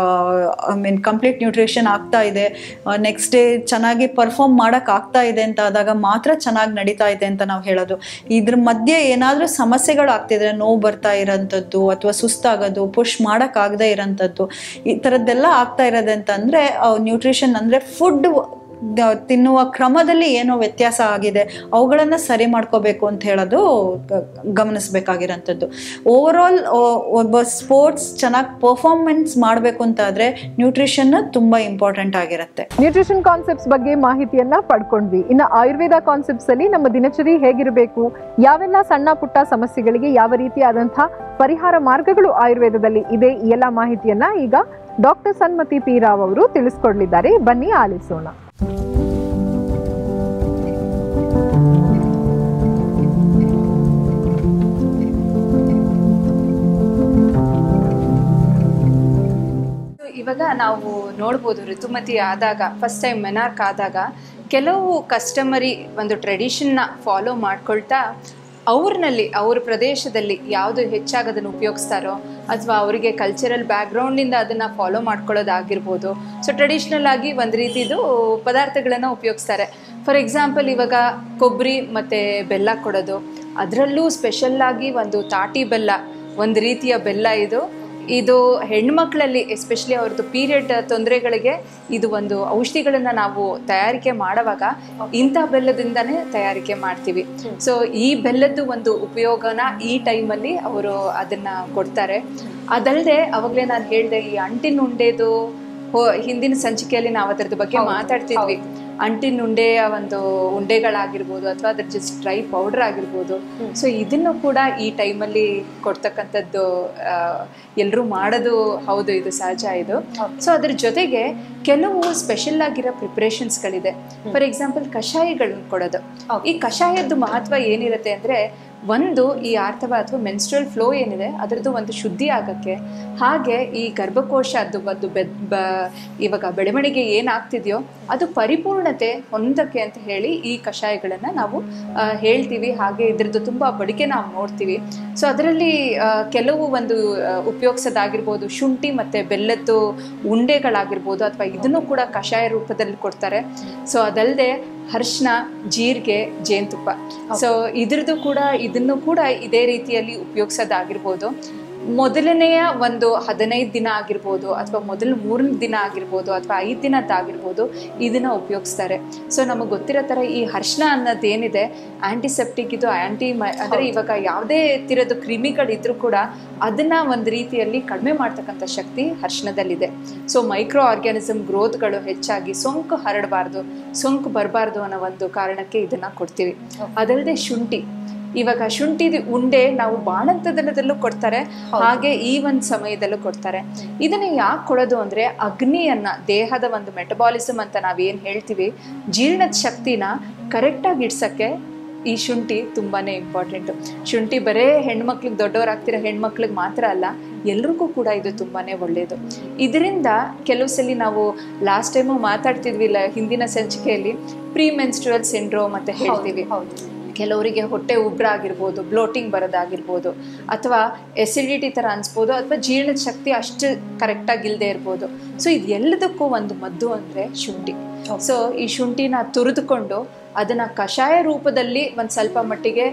I mean complete nutrition ಆಗ್ತಾ ಇದೆ, ನೆಕ್ಸ್ಟ್ ಡೇ ಚೆನ್ನಾಗಿ ಪರ್ಫಾರ್ಮ್ ಮಾಡೋಕ್ಕೆ ಆಗ್ತಾ ಇದೆ ಅಂತ ಆದಾಗ ಮಾತ್ರ ಚೆನ್ನಾಗಿ ನಡೀತಾ ಇದೆ ಅಂತ ನಾವು ಹೇಳೋದು. ಇದ್ರ ಮಧ್ಯೆ ಏನಾದರೂ ಸಮಸ್ಯೆಗಳು ಆಗ್ತಿದ್ರೆ, ನೋವು ಬರ್ತಾ ಇರೋಂಥದ್ದು ಅಥವಾ ಸುಸ್ತಾಗೋದು, ಪುಷ್ ಮಾಡೋಕ್ಕಾಗದೇ ಇರೋಂಥದ್ದು, ಈ ಥರದ್ದೆಲ್ಲ ಆಗ್ತಾ ಇರೋದು ಅಂತಂದರೆ ನ್ಯೂಟ್ರಿಷನ್ ಅಂದರೆ ಫುಡ್ ತಿನ್ನುವ ಕ್ರಮದಲ್ಲಿ ಏನೋ ವ್ಯತ್ಯಾಸ ಆಗಿದೆ, ಅವುಗಳನ್ನು ಸರಿ ಮಾಡ್ಕೋಬೇಕು ಅಂತ ಹೇಳೋದು ಗಮನಿಸಬೇಕಾಗಿರೋಂಥದ್ದು. ಓವರ್ ಆಲ್ ಒಬ್ಬ ಸ್ಪೋರ್ಟ್ಸ್ ಚೆನ್ನಾಗಿ ಪರ್ಫಾರ್ಮೆನ್ಸ್ ಮಾಡಬೇಕು ಅಂತಾದರೆ ನ್ಯೂಟ್ರಿಷನ್ ತುಂಬ ಇಂಪಾರ್ಟೆಂಟ್ ಆಗಿರುತ್ತೆ. ನ್ಯೂಟ್ರಿಷನ್ ಕಾನ್ಸೆಪ್ಟ್ಸ್ ಬಗ್ಗೆ ಮಾಹಿತಿಯನ್ನ ಪಡ್ಕೊಂಡ್ವಿ. ಇನ್ನು ಆಯುರ್ವೇದ ಕಾನ್ಸೆಪ್ಟ್ಸ್ ಅಲ್ಲಿ ನಮ್ಮ ದಿನಚರಿ ಹೇಗಿರಬೇಕು, ಯಾವೆಲ್ಲ ಸಣ್ಣ ಪುಟ್ಟ ಸಮಸ್ಯೆಗಳಿಗೆ ಯಾವ ರೀತಿಯಾದಂತಹ ಪರಿಹಾರ ಮಾರ್ಗಗಳು ಆಯುರ್ವೇದದಲ್ಲಿ ಇದೆ, ಈ ಎಲ್ಲ ಮಾಹಿತಿಯನ್ನ ಈಗ ಡಾಕ್ಟರ್ ಸನ್ಮತಿ ಪಿ ರಾವ್ ಅವರು ತಿಳಿಸ್ಕೊಡ್ಲಿದ್ದಾರೆ. ಬನ್ನಿ ಆಲಿಸೋಣ. ಇವಾಗ ನಾವು ನೋಡ್ಬೋದು, ಋತುಮತಿ ಆದಾಗ, ಫಸ್ಟ್ ಟೈಮ್ ಮೆನಾರ್ಕ್ ಆದಾಗ ಕೆಲವು ಕಸ್ಟಮರಿ ಒಂದು ಟ್ರೆಡಿಷನ್ನ ಫಾಲೋ ಮಾಡ್ಕೊಳ್ತಾ ಅವ್ರನ್ನಲ್ಲಿ ಅವ್ರ ಪ್ರದೇಶದಲ್ಲಿ ಯಾವುದು ಹೆಚ್ಚಾಗಿ ಅದನ್ನು ಉಪಯೋಗಿಸ್ತಾರೋ ಅಥವಾ ಅವರಿಗೆ ಕಲ್ಚರಲ್ ಬ್ಯಾಕ್ಗ್ರೌಂಡಿಂದ ಅದನ್ನು ಫಾಲೋ ಮಾಡ್ಕೊಳ್ಳೋದಾಗಿರ್ಬೋದು. ಸೊ ಟ್ರೆಡಿಷ್ನಲ್ ಆಗಿ ಒಂದು ರೀತಿದು ಪದಾರ್ಥಗಳನ್ನು ಉಪಯೋಗಿಸ್ತಾರೆ. ಫಾರ್ ಎಕ್ಸಾಂಪಲ್ ಇವಾಗ ಕೊಬ್ಬರಿ ಮತ್ತು ಬೆಲ್ಲ ಕೊಡೋದು, ಅದರಲ್ಲೂ ಸ್ಪೆಷಲ್ಲಾಗಿ ಒಂದು ತಾಟಿ ಬೆಲ್ಲ, ಒಂದು ರೀತಿಯ ಬೆಲ್ಲ ಇದು ಇದು ಹೆಣ್ಮಕ್ಳಲ್ಲಿ ಎಸ್ಪೆಷಲಿ ಅವ್ರದ್ದು ಪೀರಿಯಡ್ ತೊಂದರೆಗಳಿಗೆ ಇದು ಒಂದು ಔಷಧಿಗಳನ್ನು ನಾವು ತಯಾರಿಕೆ ಮಾಡುವಾಗ ಇಂಥ ಬೆಲ್ಲದಿಂದನೇ ತಯಾರಿಕೆ ಮಾಡ್ತೀವಿ. ಸೊ ಈ ಬೆಲ್ಲದ್ದು ಒಂದು ಉಪಯೋಗನ ಈ ಟೈಮಲ್ಲಿ ಅವರು ಅದನ್ನು ಕೊಡ್ತಾರೆ. ಅದಲ್ಲದೆ ಅವಾಗಲೇ ನಾನು ಹೇಳಿದೆ, ಈ ಅಂಟಿನ ಉಂಡೆದು ಹಿಂದಿನ ಸಂಚಿಕೆಯಲ್ಲಿ ನಾವು ಅದರದ್ದು ಬಗ್ಗೆ ಮಾತಾಡ್ತಿದ್ವಿ. ಅಂಟಿನ ಉಂಡೆಯ ಒಂದು ಉಂಡೆಗಳಾಗಿರ್ಬೋದು ಅಥವಾ ಅದ್ರ ಜಸ್ಟ್ ಡ್ರೈ ಪೌಡರ್ ಆಗಿರ್ಬೋದು. ಸೊ ಇದನ್ನು ಕೂಡ ಈ ಟೈಮಲ್ಲಿ ಕೊಡ್ತಕ್ಕಂಥದ್ದು ಎಲ್ಲರೂ ಮಾಡೋದು ಹೌದು, ಇದು ಸಹಜ ಇದು. ಸೊ ಅದ್ರ ಜೊತೆಗೆ ಕೆಲವು ಸ್ಪೆಷಲ್ ಆಗಿರೋ ಪ್ರಿಪ್ರೇಷನ್ಸ್ಗಳಿದೆ. ಫಾರ್ ಎಕ್ಸಾಂಪಲ್ ಕಷಾಯಗಳನ್ನ ಕೊಡೋದು. ಈ ಕಷಾಯದ್ದು ಮಹತ್ವ ಏನಿರುತ್ತೆ ಅಂದರೆ, ಒಂದು ಈ ಆರ್ತವ ಅಥವಾ ಮೆನ್ಸ್ಟ್ರಲ್ ಫ್ಲೋ ಏನಿದೆ ಅದರದ್ದು ಒಂದು ಶುದ್ಧಿ ಆಗೋಕ್ಕೆ, ಹಾಗೆ ಈ ಗರ್ಭಕೋಶ ಅದು ಒಂದು ಬೆದ್ ಬ ಇವಾಗ ಬೆಳವಣಿಗೆ ಏನಾಗ್ತಿದೆಯೋ ಅದು ಪರಿಪೂರ್ಣತೆ ಹೊಂದಕ್ಕೆ ಅಂತ ಹೇಳಿ ಈ ಕಷಾಯಗಳನ್ನು ನಾವು ಹೇಳ್ತೀವಿ. ಹಾಗೆ ಇದ್ರದ್ದು ತುಂಬ ಬಡಿಕೆ ನಾವು ನೋಡ್ತೀವಿ. ಸೊ ಅದರಲ್ಲಿ ಕೆಲವು ಒಂದು ಉಪಯೋಗಿಸೋದಾಗಿರ್ಬೋದು, ಶುಂಠಿ ಮತ್ತು ಬೆಲ್ಲದ್ದು ಉಂಡೆಗಳಾಗಿರ್ಬೋದು, ಅಥವಾ ಇದನ್ನು ಕೂಡ ಕಷಾಯ ರೂಪದಲ್ಲಿ ಕೊಡ್ತಾರೆ. ಸೊ ಅದಲ್ಲದೆ ಅರಿಶಿನ, ಜೀರಿಗೆ, ಜೇನುತುಪ್ಪ, ಸೊ ಇದ್ರದ್ದು ಕೂಡ ಇದನ್ನು ಕೂಡ ಇದೇ ರೀತಿಯಲ್ಲಿ ಉಪಯೋಗಿಸೋದಾಗಿರ್ಬೋದು. ಮೊದಲನೆಯ ಒಂದು ಹದಿನೈದು ದಿನ ಆಗಿರ್ಬೋದು ಅಥವಾ ಮೊದಲು ಮೂರನೇ ದಿನ ಆಗಿರ್ಬೋದು ಅಥವಾ ಐದು ದಿನದ್ದಾಗಿರ್ಬೋದು ಇದನ್ನು ಉಪಯೋಗಿಸ್ತಾರೆ. ಸೊ ನಮಗೆ ಗೊತ್ತಿರೋ ಥರ ಈ ಅರಿಶಿನ ಅನ್ನೋದೇನಿದೆ ಆ್ಯಂಟಿಸೆಪ್ಟಿಕ್, ಇದು ಆ್ಯಂಟಿ ಮ ಅಂದರೆ ಇವಾಗ ಯಾವುದೇ ಥರದ ಕ್ರಿಮಿಗಳಿದ್ರೂ ಕೂಡ ಅದನ್ನು ಒಂದು ರೀತಿಯಲ್ಲಿ ಕಡಿಮೆ ಮಾಡ್ತಕ್ಕಂಥ ಶಕ್ತಿ ಅರಿಶಿನದಲ್ಲಿದೆ. ಸೊ ಮೈಕ್ರೋ ಆರ್ಗ್ಯಾನಿಸಮ್ ಗ್ರೋತ್ಗಳು ಹೆಚ್ಚಾಗಿ ಸೋಂಕು ಹರಡಬಾರ್ದು, ಸೋಂಕು ಬರಬಾರ್ದು ಅನ್ನೋ ಒಂದು ಕಾರಣಕ್ಕೆ ಇದನ್ನು ಕೊಡ್ತೀವಿ. ಅದಲ್ಲದೆ ಶುಂಠಿ, ಇವಾಗ ಶುಂಠಿ ಉಂಡೆ ನಾವು ಬಾಣಂತನದಲ್ಲೂ ಕೊಡ್ತಾರೆ, ಹಾಗೆ ಈ ಒಂದು ಸಮಯದಲ್ಲೂ ಕೊಡ್ತಾರೆ. ಇದನ್ನು ಯಾಕೆ ಕೊಡೋದು ಅಂದರೆ, ಅಗ್ನಿಯನ್ನ, ದೇಹದ ಒಂದು ಮೆಟಬಾಲಿಸಮ್ ಅಂತ ನಾವೇನು ಹೇಳ್ತೀವಿ, ಜೀರ್ಣದ ಶಕ್ತಿನ ಕರೆಕ್ಟಾಗಿ ಇಡ್ಸೋಕ್ಕೆ ಈ ಶುಂಠಿ ತುಂಬಾ ಇಂಪಾರ್ಟೆಂಟು. ಶುಂಠಿ ಬರೇ ಹೆಣ್ಮಕ್ಳಿಗೆ, ದೊಡ್ಡವರಾಗ್ತಿರೋ ಹೆಣ್ಮಕ್ಳಿಗೆ ಮಾತ್ರ ಅಲ್ಲ, ಎಲ್ರಿಗೂ ಕೂಡ ಇದು ತುಂಬಾನೇ ಒಳ್ಳೆಯದು. ಇದರಿಂದ ಕೆಲವು ಸಲ ನಾವು ಲಾಸ್ಟ್ ಟೈಮು ಮಾತಾಡ್ತಿದ್ವಿಲ್ಲ ಹಿಂದಿನ ಸಂಚಿಕೆಯಲ್ಲಿ ಪ್ರೀ ಮೆನ್ಸ್ಟ್ರುವಲ್ ಸಿಂಡ್ರೋಮ್ ಅಂತ ಹೇಳ್ತೀವಿ. ಕೆಲವರಿಗೆ ಹೊಟ್ಟೆ ಉಬ್ರ ಆಗಿರ್ಬೋದು, ಬ್ಲೋಟಿಂಗ್ ಬರೋದಾಗಿರ್ಬೋದು, ಅಥವಾ ಎಸಿಡಿಟಿ ಥರ ಅನಿಸ್ಬೋದು, ಅಥವಾ ಜೀರ್ಣದ ಶಕ್ತಿ ಅಷ್ಟು ಕರೆಕ್ಟಾಗಿ ಇಲ್ಲದೆ ಇರ್ಬೋದು. ಸೊ ಇದು ಎಲ್ಲದಕ್ಕೂ ಒಂದು ಮದ್ದು ಅಂದರೆ ಶುಂಠಿ. ಸೊ ಈ ಶುಂಠಿನ ತುರಿದುಕೊಂಡು ಅದನ್ನು ಕಷಾಯ ರೂಪದಲ್ಲಿ ಒಂದು ಸ್ವಲ್ಪ ಮಟ್ಟಿಗೆ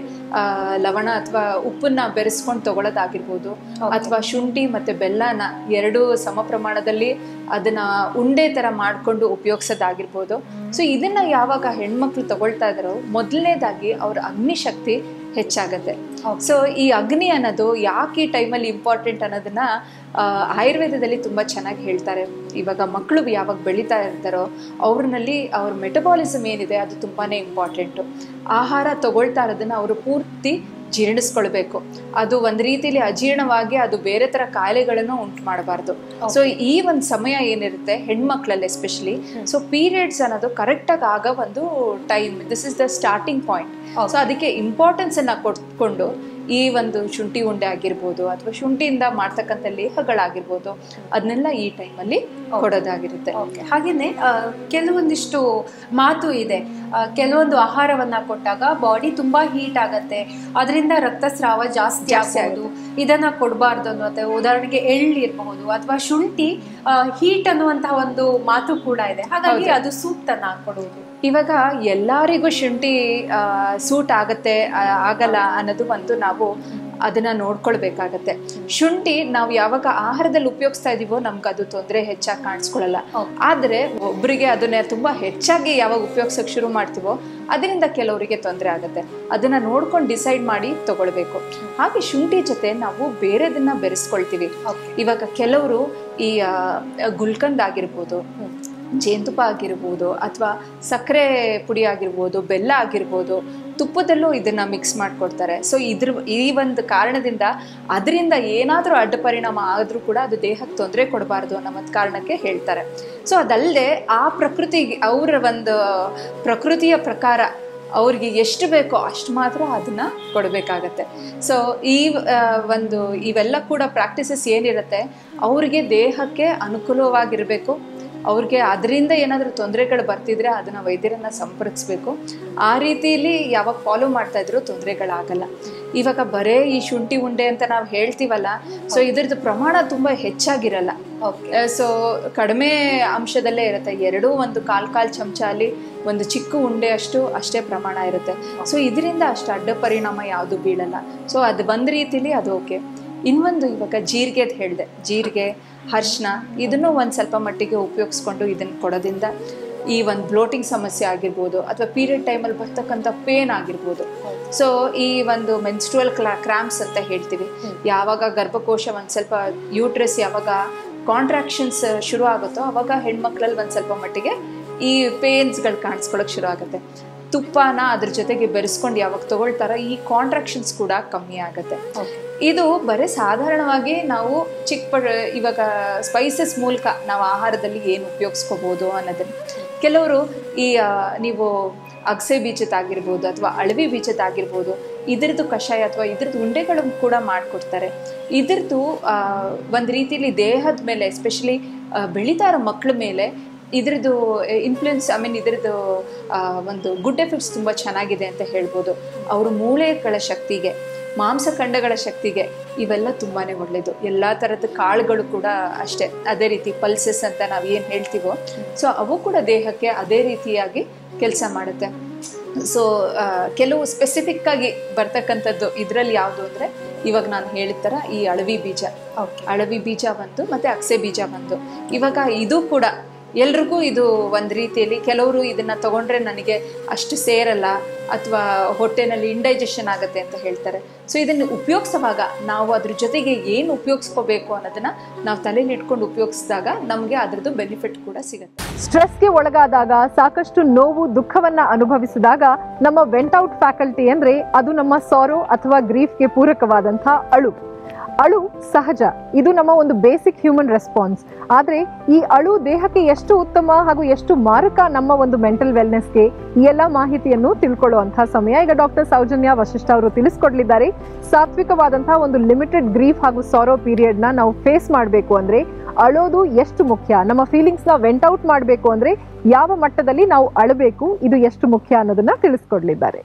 ಲವಣ ಅಥವಾ ಉಪ್ಪನ್ನ ಬೆರೆಸ್ಕೊಂಡು ತಗೊಳ್ಳೋದಾಗಿರ್ಬೋದು, ಅಥವಾ ಶುಂಠಿ ಮತ್ತು ಬೆಲ್ಲನ ಎರಡು ಸಮ ಪ್ರಮಾಣದಲ್ಲಿ ಅದನ್ನು ಉಂಡೆ ಥರ ಮಾಡಿಕೊಂಡು ಉಪಯೋಗಿಸೋದಾಗಿರ್ಬೋದು. ಸೊ ಇದನ್ನು ಯಾವಾಗ ಹೆಣ್ಮಕ್ಳು ತಗೊಳ್ತಾ ಇದ್ದಾರೋ ಮೊದಲನೇದಾಗಿ ಅವ್ರ ಅಗ್ನಿಶಕ್ತಿ ಹೆಚ್ಚಾಗತ್ತೆ. ಸೊ ಈ ಅಗ್ನಿ ಅನ್ನೋದು ಯಾಕೆ ಈ ಟೈಮಲ್ಲಿ ಇಂಪಾರ್ಟೆಂಟ್ ಅನ್ನೋದನ್ನ ಆಯುರ್ವೇದದಲ್ಲಿ ತುಂಬ ಚೆನ್ನಾಗಿ ಹೇಳ್ತಾರೆ. ಇವಾಗ ಮಕ್ಕಳು ಯಾವಾಗ ಬೆಳೀತಾ ಇರ್ತಾರೋ ಅವ್ರನ್ನಲ್ಲಿ ಅವ್ರ ಮೆಟಬಾಲಿಸಮ್ ಏನಿದೆ ಅದು ತುಂಬಾ ಇಂಪಾರ್ಟೆಂಟು. ಆಹಾರ ತಗೊಳ್ತಾ ಇರೋದನ್ನು ಅವರು ಪೂರ್ತಿ ಜೀರ್ಣಿಸ್ಕೊಳ್ಬೇಕು. ಅದು ಒಂದು ರೀತಿಯಲ್ಲಿ ಅಜೀರ್ಣವಾಗಿ ಅದು ಬೇರೆ ಥರ ಕಾಯಿಲೆಗಳನ್ನು ಉಂಟು ಮಾಡಬಾರ್ದು. ಸೊ ಈ ಒಂದು ಸಮಯ ಏನಿರುತ್ತೆ ಹೆಣ್ಮಕ್ಳಲ್ಲಿ ಎಸ್ಪೆಷಲಿ, ಸೊ ಪೀರಿಯಡ್ಸ್ ಅನ್ನೋದು ಕರೆಕ್ಟಾಗಿ ಆಗೋ ಒಂದು time. This is the starting point. So ಅದಕ್ಕೆ ಇಂಪಾರ್ಟೆನ್ಸನ್ನು ಕೊಟ್ಕೊಂಡು ಈ ಒಂದು ಶುಂಠಿ ಉಂಡೆ ಆಗಿರ್ಬೋದು ಅಥವಾ ಶುಂಠಿಯಿಂದ ಮಾಡ್ತಕ್ಕಂಥ ಲೇಹಗಳಾಗಿರ್ಬೋದು ಅದನ್ನೆಲ್ಲ ಈ ಟೈಮಲ್ಲಿ ಕೊಡೋದಾಗಿರುತ್ತೆ. ಹಾಗೆಯೇ ಕೆಲವೊಂದಿಷ್ಟು ಮಾತು ಇದೆ, ಕೆಲವೊಂದು ಆಹಾರವನ್ನ ಕೊಟ್ಟಾಗ ಬಾಡಿ ತುಂಬಾ ಹೀಟ್ ಆಗತ್ತೆ, ಅದರಿಂದ ರಕ್ತಸ್ರಾವ ಜಾಸ್ತಿ ಆಗೋದು, ಇದನ್ನ ಕೊಡಬಾರ್ದು ಅನ್ನುತ್ತೆ. ಉದಾಹರಣೆಗೆ ಎಳ್ಳು ಇರಬಹುದು ಅಥವಾ ಶುಂಠಿ ಹೀಟ್ ಅನ್ನುವಂತಹ ಒಂದು ಮಾತು ಕೂಡ ಇದೆ. ಹಾಗಾಗಿ ಅದು ಸೂಕ್ತನ ಕೊಡುವುದು. ಇವಾಗ ಎಲ್ಲರಿಗೂ ಶುಂಠಿ ಸೂಟ್ ಆಗತ್ತೆ ಆಗಲ್ಲ ಅನ್ನೋದು ಒಂದು ನಾವು ಅದನ್ನ ನೋಡ್ಕೊಳ್ಬೇಕಾಗತ್ತೆ. ಶುಂಠಿ ನಾವು ಯಾವಾಗ ಆಹಾರದಲ್ಲಿ ಉಪಯೋಗಿಸ್ತಾ ಇದೀವೋ ನಮ್ಗೆ ಅದು ತೊಂದರೆ ಹೆಚ್ಚಾಗಿ ಕಾಣಿಸ್ಕೊಳ್ಳಲ್ಲ. ಆದ್ರೆ ಒಬ್ಬರಿಗೆ ಅದನ್ನ ತುಂಬಾ ಹೆಚ್ಚಾಗಿ ಯಾವಾಗ ಉಪಯೋಗಿಸೋಕೆ ಶುರು ಮಾಡ್ತೀವೋ ಅದರಿಂದ ಕೆಲವರಿಗೆ ತೊಂದರೆ ಆಗುತ್ತೆ. ಅದನ್ನ ನೋಡ್ಕೊಂಡು ಡಿಸೈಡ್ ಮಾಡಿ ತಗೊಳ್ಬೇಕು. ಹಾಗೆ ಶುಂಠಿ ಜೊತೆ ನಾವು ಬೇರೆದನ್ನ ಬೆರೆಸ್ಕೊಳ್ತೀವಿ. ಇವಾಗ ಕೆಲವರು ಈ ಗುಲ್ಕಂದ್ ಆಗಿರ್ಬೋದು, ಜೇನುತುಪ್ಪ ಆಗಿರ್ಬೋದು, ಅಥವಾ ಸಕ್ಕರೆ ಪುಡಿ ಆಗಿರ್ಬೋದು, ಬೆಲ್ಲ ಆಗಿರ್ಬೋದು, ತುಪ್ಪದಲ್ಲೂ ಇದನ್ನ ಮಿಕ್ಸ್ ಮಾಡಿಕೊಡ್ತಾರೆ. ಸೊ ಇದ್ರ ಈ ಒಂದು ಕಾರಣದಿಂದ ಅದರಿಂದ ಏನಾದರೂ ಅಡ್ಡ ಪರಿಣಾಮ ಆದರೂ ಕೂಡ ಅದು ದೇಹಕ್ಕೆ ತೊಂದರೆ ಕೊಡಬಾರ್ದು ಅನ್ನೋ ಒಂದು ಕಾರಣಕ್ಕೆ ಹೇಳ್ತಾರೆ. ಸೊ ಅದಲ್ಲದೆ ಆ ಪ್ರಕೃತಿ ಅವರ ಒಂದು ಪ್ರಕೃತಿಯ ಪ್ರಕಾರ ಅವ್ರಿಗೆ ಎಷ್ಟು ಬೇಕೋ ಅಷ್ಟು ಮಾತ್ರ ಅದನ್ನ ಕೊಡಬೇಕಾಗತ್ತೆ. ಸೊ ಈ ಒಂದು ಇವೆಲ್ಲ ಕೂಡ ಪ್ರಾಕ್ಟೀಸಸ್ ಏನಿರುತ್ತೆ ಅವ್ರಿಗೆ ದೇಹಕ್ಕೆ ಅನುಕೂಲವಾಗಿರಬೇಕು. ಅವ್ರಿಗೆ ಅದರಿಂದ ಏನಾದರೂ ತೊಂದರೆಗಳು ಬರ್ತಿದ್ರೆ ಅದನ್ನು ವೈದ್ಯರನ್ನ ಸಂಪರ್ಕಿಸ್ಬೇಕು. ಆ ರೀತಿಯಲ್ಲಿ ಯಾವಾಗ ಫಾಲೋ ಮಾಡ್ತಾ ಇದ್ರು ತೊಂದರೆಗಳಾಗಲ್ಲ. ಇವಾಗ ಬರೇ ಈ ಶುಂಠಿ ಉಂಡೆ ಅಂತ ನಾವು ಹೇಳ್ತೀವಲ್ಲ, ಸೊ ಇದ್ರದ್ದು ಪ್ರಮಾಣ ತುಂಬ ಹೆಚ್ಚಾಗಿರಲ್ಲ. ಸೊ ಕಡಿಮೆ ಅಂಶದಲ್ಲೇ ಇರುತ್ತೆ. ಎರಡೂ ಒಂದು ಕಾಲು ಕಾಲು ಚಮಚ ಅಲ್ಲಿ ಒಂದು ಚಿಕ್ಕ ಉಂಡೆ ಅಷ್ಟು ಅಷ್ಟೇ ಪ್ರಮಾಣ ಇರುತ್ತೆ. ಸೊ ಇದರಿಂದ ಅಷ್ಟು ಅಡ್ಡ ಪರಿಣಾಮ ಯಾವುದು ಬೀಳಲ್ಲ. ಸೊ ಅದು ಒಂದು ರೀತಿಲಿ ಅದು ಓಕೆ. ಇನ್ನೊಂದು ಇವಾಗ ಜೀರಿಗೆದು ಹೇಳಿದೆ, ಜೀರಿಗೆ, ಅರಿಶಿನ ಇದನ್ನು ಒಂದು ಸ್ವಲ್ಪ ಮಟ್ಟಿಗೆ ಉಪಯೋಗಿಸ್ಕೊಂಡು ಇದನ್ನು ಕೊಡೋದ್ರಿಂದ ಈ ಒಂದು ಬ್ಲೋಟಿಂಗ್ ಸಮಸ್ಯೆ ಆಗಿರ್ಬೋದು ಅಥವಾ ಪೀರಿಯಡ್ ಟೈಮಲ್ಲಿ ಬರ್ತಕ್ಕಂಥ ಪೇನ್ ಆಗಿರ್ಬೋದು. ಸೊ ಈ ಒಂದು ಮೆನ್ಸ್ಟ್ರುವಲ್ ಕ್ಲಾ ಕ್ರಾಂಪ್ಸ್ ಅಂತ ಹೇಳ್ತೀವಿ, ಯಾವಾಗ ಗರ್ಭಕೋಶ ಒಂದು ಸ್ವಲ್ಪ ಯೂಟ್ರಸ್ ಯಾವಾಗ ಕಾಂಟ್ರಾಕ್ಷನ್ಸ್ ಶುರು ಆಗುತ್ತೋ ಅವಾಗ ಹೆಣ್ಮಕ್ಳಲ್ಲಿ ಒಂದು ಸ್ವಲ್ಪ ಮಟ್ಟಿಗೆ ಈ ಪೇನ್ಸ್ಗಳು ಕಾಣಿಸ್ಕೊಳ್ಳೋಕೆ ಶುರು ಆಗುತ್ತೆ. ತುಪ್ಪನ ಅದ್ರ ಜೊತೆಗೆ ಬೆರೆಸ್ಕೊಂಡು ಯಾವಾಗ ತಗೊಳ್ತಾರೋ ಈ ಕಾಂಟ್ರಾಕ್ಷನ್ಸ್ ಕೂಡ ಕಮ್ಮಿ ಆಗುತ್ತೆ. ಇದು ಬರೀ ಸಾಧಾರಣವಾಗಿ ನಾವು ಚಿಕ್ಕ ಪ ಇವಾಗ ಸ್ಪೈಸಸ್ ಮೂಲಕ ನಾವು ಆಹಾರದಲ್ಲಿ ಏನು ಉಪಯೋಗಿಸ್ಕೋಬೋದು ಅನ್ನೋದನ್ನು ಕೆಲವರು ಈ ನೀವು ಅಗಸೆ ಬೀಜದ್ದಾಗಿರ್ಬೋದು ಅಥವಾ ಅಳವಿ ಬೀಜದ್ದಾಗಿರ್ಬೋದು ಇದ್ರದ್ದು ಕಷಾಯ ಅಥವಾ ಇದ್ರದ್ದು ಉಂಡೆಗಳು ಕೂಡ ಮಾಡಿಕೊಡ್ತಾರೆ. ಇದ್ರದ್ದು ಒಂದು ರೀತಿಯಲ್ಲಿ ದೇಹದ ಮೇಲೆ ಎಸ್ಪೆಷಲಿ ಬೆಳೀತಾ ಇರೋ ಮಕ್ಕಳ ಮೇಲೆ ಇದ್ರದ್ದು ಇನ್ಫ್ಲುಯೆನ್ಸ್ ಐ ಮೀನ್ ಇದ್ರದ್ದು ಒಂದು ಗುಡ್ ಎಫೆಕ್ಟ್ಸ್ ತುಂಬ ಚೆನ್ನಾಗಿದೆ ಅಂತ ಹೇಳ್ಬೋದು. ಅವ್ರ ಮೂಳೆಗಳ ಶಕ್ತಿಗೆ, ಮಾಂಸಖಂಡಗಳ ಶಕ್ತಿಗೆ ಇವೆಲ್ಲ ತುಂಬಾ ಒಳ್ಳೆಯದು. ಎಲ್ಲ ಥರದ ಕಾಳುಗಳು ಕೂಡ ಅಷ್ಟೇ, ಅದೇ ರೀತಿ ಪಲ್ಸಸ್ ಅಂತ ನಾವು ಏನು ಹೇಳ್ತೀವೋ ಸೊ ಅವು ಕೂಡ ದೇಹಕ್ಕೆ ಅದೇ ರೀತಿಯಾಗಿ ಕೆಲಸ ಮಾಡುತ್ತೆ. ಸೊ ಕೆಲವು ಸ್ಪೆಸಿಫಿಕ್ಕಾಗಿ ಬರ್ತಕ್ಕಂಥದ್ದು ಇದರಲ್ಲಿ ಯಾವುದು ಅಂದರೆ ಇವಾಗ ನಾನು ಹೇಳಿದ ಥರ ಈ ಅಳವಿ ಬೀಜ, ಅಳವಿ ಬೀಜ ಒಂದು ಮತ್ತು ಅಗಸೆ ಬೀಜ ಒಂದು. ಇವಾಗ ಇದು ಕೂಡ ಎಲ್ರಿಗೂ ಇದು ಒಂದು ರೀತಿಯಲ್ಲಿ ಕೆಲವರು ಇದನ್ನು ತಗೊಂಡ್ರೆ ನನಗೆ ಅಷ್ಟು ಸೇರಲ್ಲ ಅಥವಾ ಹೊಟ್ಟೆನಲ್ಲಿ ಇಂಡೈಜೆಷನ್ ಆಗುತ್ತೆ ಅಂತ ಹೇಳ್ತಾರೆ. ಸೊ ಇದನ್ನು ಉಪಯೋಗಿಸುವಾಗ ನಾವು ಅದ್ರ ಜೊತೆಗೆ ಏನು ಉಪಯೋಗಿಸ್ಕೋಬೇಕು ಅನ್ನೋದನ್ನು ನಾವು ತಲೆಯಲ್ಲಿ ಇಟ್ಕೊಂಡು ಉಪಯೋಗಿಸಿದಾಗ ನಮಗೆ ಅದರದ್ದು ಬೆನಿಫಿಟ್ ಕೂಡ ಸಿಗುತ್ತೆ. ಸ್ಟ್ರೆಸ್ಗೆ ಒಳಗಾದಾಗ ಸಾಕಷ್ಟು ನೋವು ದುಃಖವನ್ನ ಅನುಭವಿಸಿದಾಗ ನಮ್ಮ ವೆಂಟ್ ಔಟ್ ಫ್ಯಾಕಲ್ಟಿ ಅಂದ್ರೆ ಅದು ನಮ್ಮ ಸಾರೋ ಅಥವಾ ಗ್ರೀಫ್ಗೆ ಪೂರಕವಾದಂತಹ ಅಳು. ಅಳು ಸಹಜ, ಇದು ನಮ್ಮ ಒಂದು ಬೇಸಿಕ್ ಹ್ಯೂಮನ್ ರೆಸ್ಪಾನ್ಸ್. ಆದ್ರೆ ಈ ಅಳು ದೇಹಕ್ಕೆ ಎಷ್ಟು ಉತ್ತಮ ಹಾಗೂ ಎಷ್ಟು ಮಾರಕ ನಮ್ಮ ಒಂದು ಮೆಂಟಲ್ ವೆಲ್ನೆಸ್ಗೆ, ಈ ಎಲ್ಲ ಮಾಹಿತಿಯನ್ನು ತಿಳ್ಕೊಳ್ಳುವಂತಹ ಸಮಯ ಈಗ ಡಾಕ್ಟರ್ ಸೌಜನ್ಯ ವಶಿಷ್ಠ ಅವರು ತಿಳಿಸ್ಕೊಡ್ಲಿದ್ದಾರೆ. ಸಾತ್ವಿಕವಾದಂತಹ ಒಂದು ಲಿಮಿಟೆಡ್ ಗ್ರೀಫ್ ಹಾಗೂ ಸಾರೋ ಪೀರಿಯಡ್ ನ ನಾವು ಫೇಸ್ ಮಾಡಬೇಕು ಅಂದ್ರೆ ಅಳೋದು ಎಷ್ಟು ಮುಖ್ಯ, ನಮ್ಮ ಫೀಲಿಂಗ್ಸ್ ನ ವೆಂಟ್ ಔಟ್ ಮಾಡಬೇಕು ಅಂದ್ರೆ ಯಾವ ಮಟ್ಟದಲ್ಲಿ ನಾವು ಅಳಬೇಕು, ಇದು ಎಷ್ಟು ಮುಖ್ಯ ಅನ್ನೋದನ್ನ ತಿಳಿಸ್ಕೊಡ್ಲಿದ್ದಾರೆ.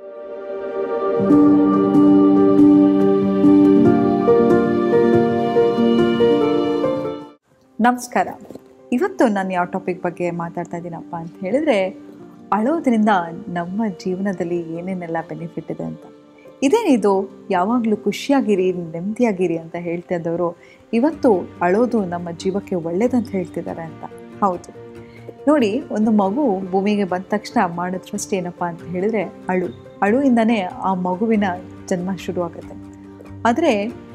ನಮಸ್ಕಾರ. ಇವತ್ತು ನಾನು ಯಾವ ಟಾಪಿಕ್ ಬಗ್ಗೆ ಮಾತಾಡ್ತಾ ಇದ್ದೀನಪ್ಪ ಅಂತ ಹೇಳಿದರೆ, ಅಳೋದ್ರಿಂದ ನಮ್ಮ ಜೀವನದಲ್ಲಿ ಏನೇನೆಲ್ಲ ಬೆನಿಫಿಟ್ ಇದೆ ಅಂತ. ಇದೇನಿದು ಯಾವಾಗಲೂ ಖುಷಿಯಾಗಿರಿ, ನೆಮ್ಮದಿಯಾಗಿರಿ ಅಂತ ಹೇಳ್ತಾ ಇದ್ದವರು ಇವತ್ತು ಅಳೋದು ನಮ್ಮ ಜೀವಕ್ಕೆ ಒಳ್ಳೇದಂತ ಹೇಳ್ತಿದ್ದಾರೆ ಅಂತ. ಹೌದು ನೋಡಿ, ಒಂದು ಮಗು ಭೂಮಿಗೆ ಬಂದ ತಕ್ಷಣ ಮಾಡಿದ ಫಸ್ಟ್ ಏನಪ್ಪ ಅಂತ ಹೇಳಿದರೆ ಅಳು. ಅಳುವಿಂದನೇ ಆ ಮಗುವಿನ ಜನ್ಮ ಶುರುವಾಗುತ್ತೆ. ಆದರೆ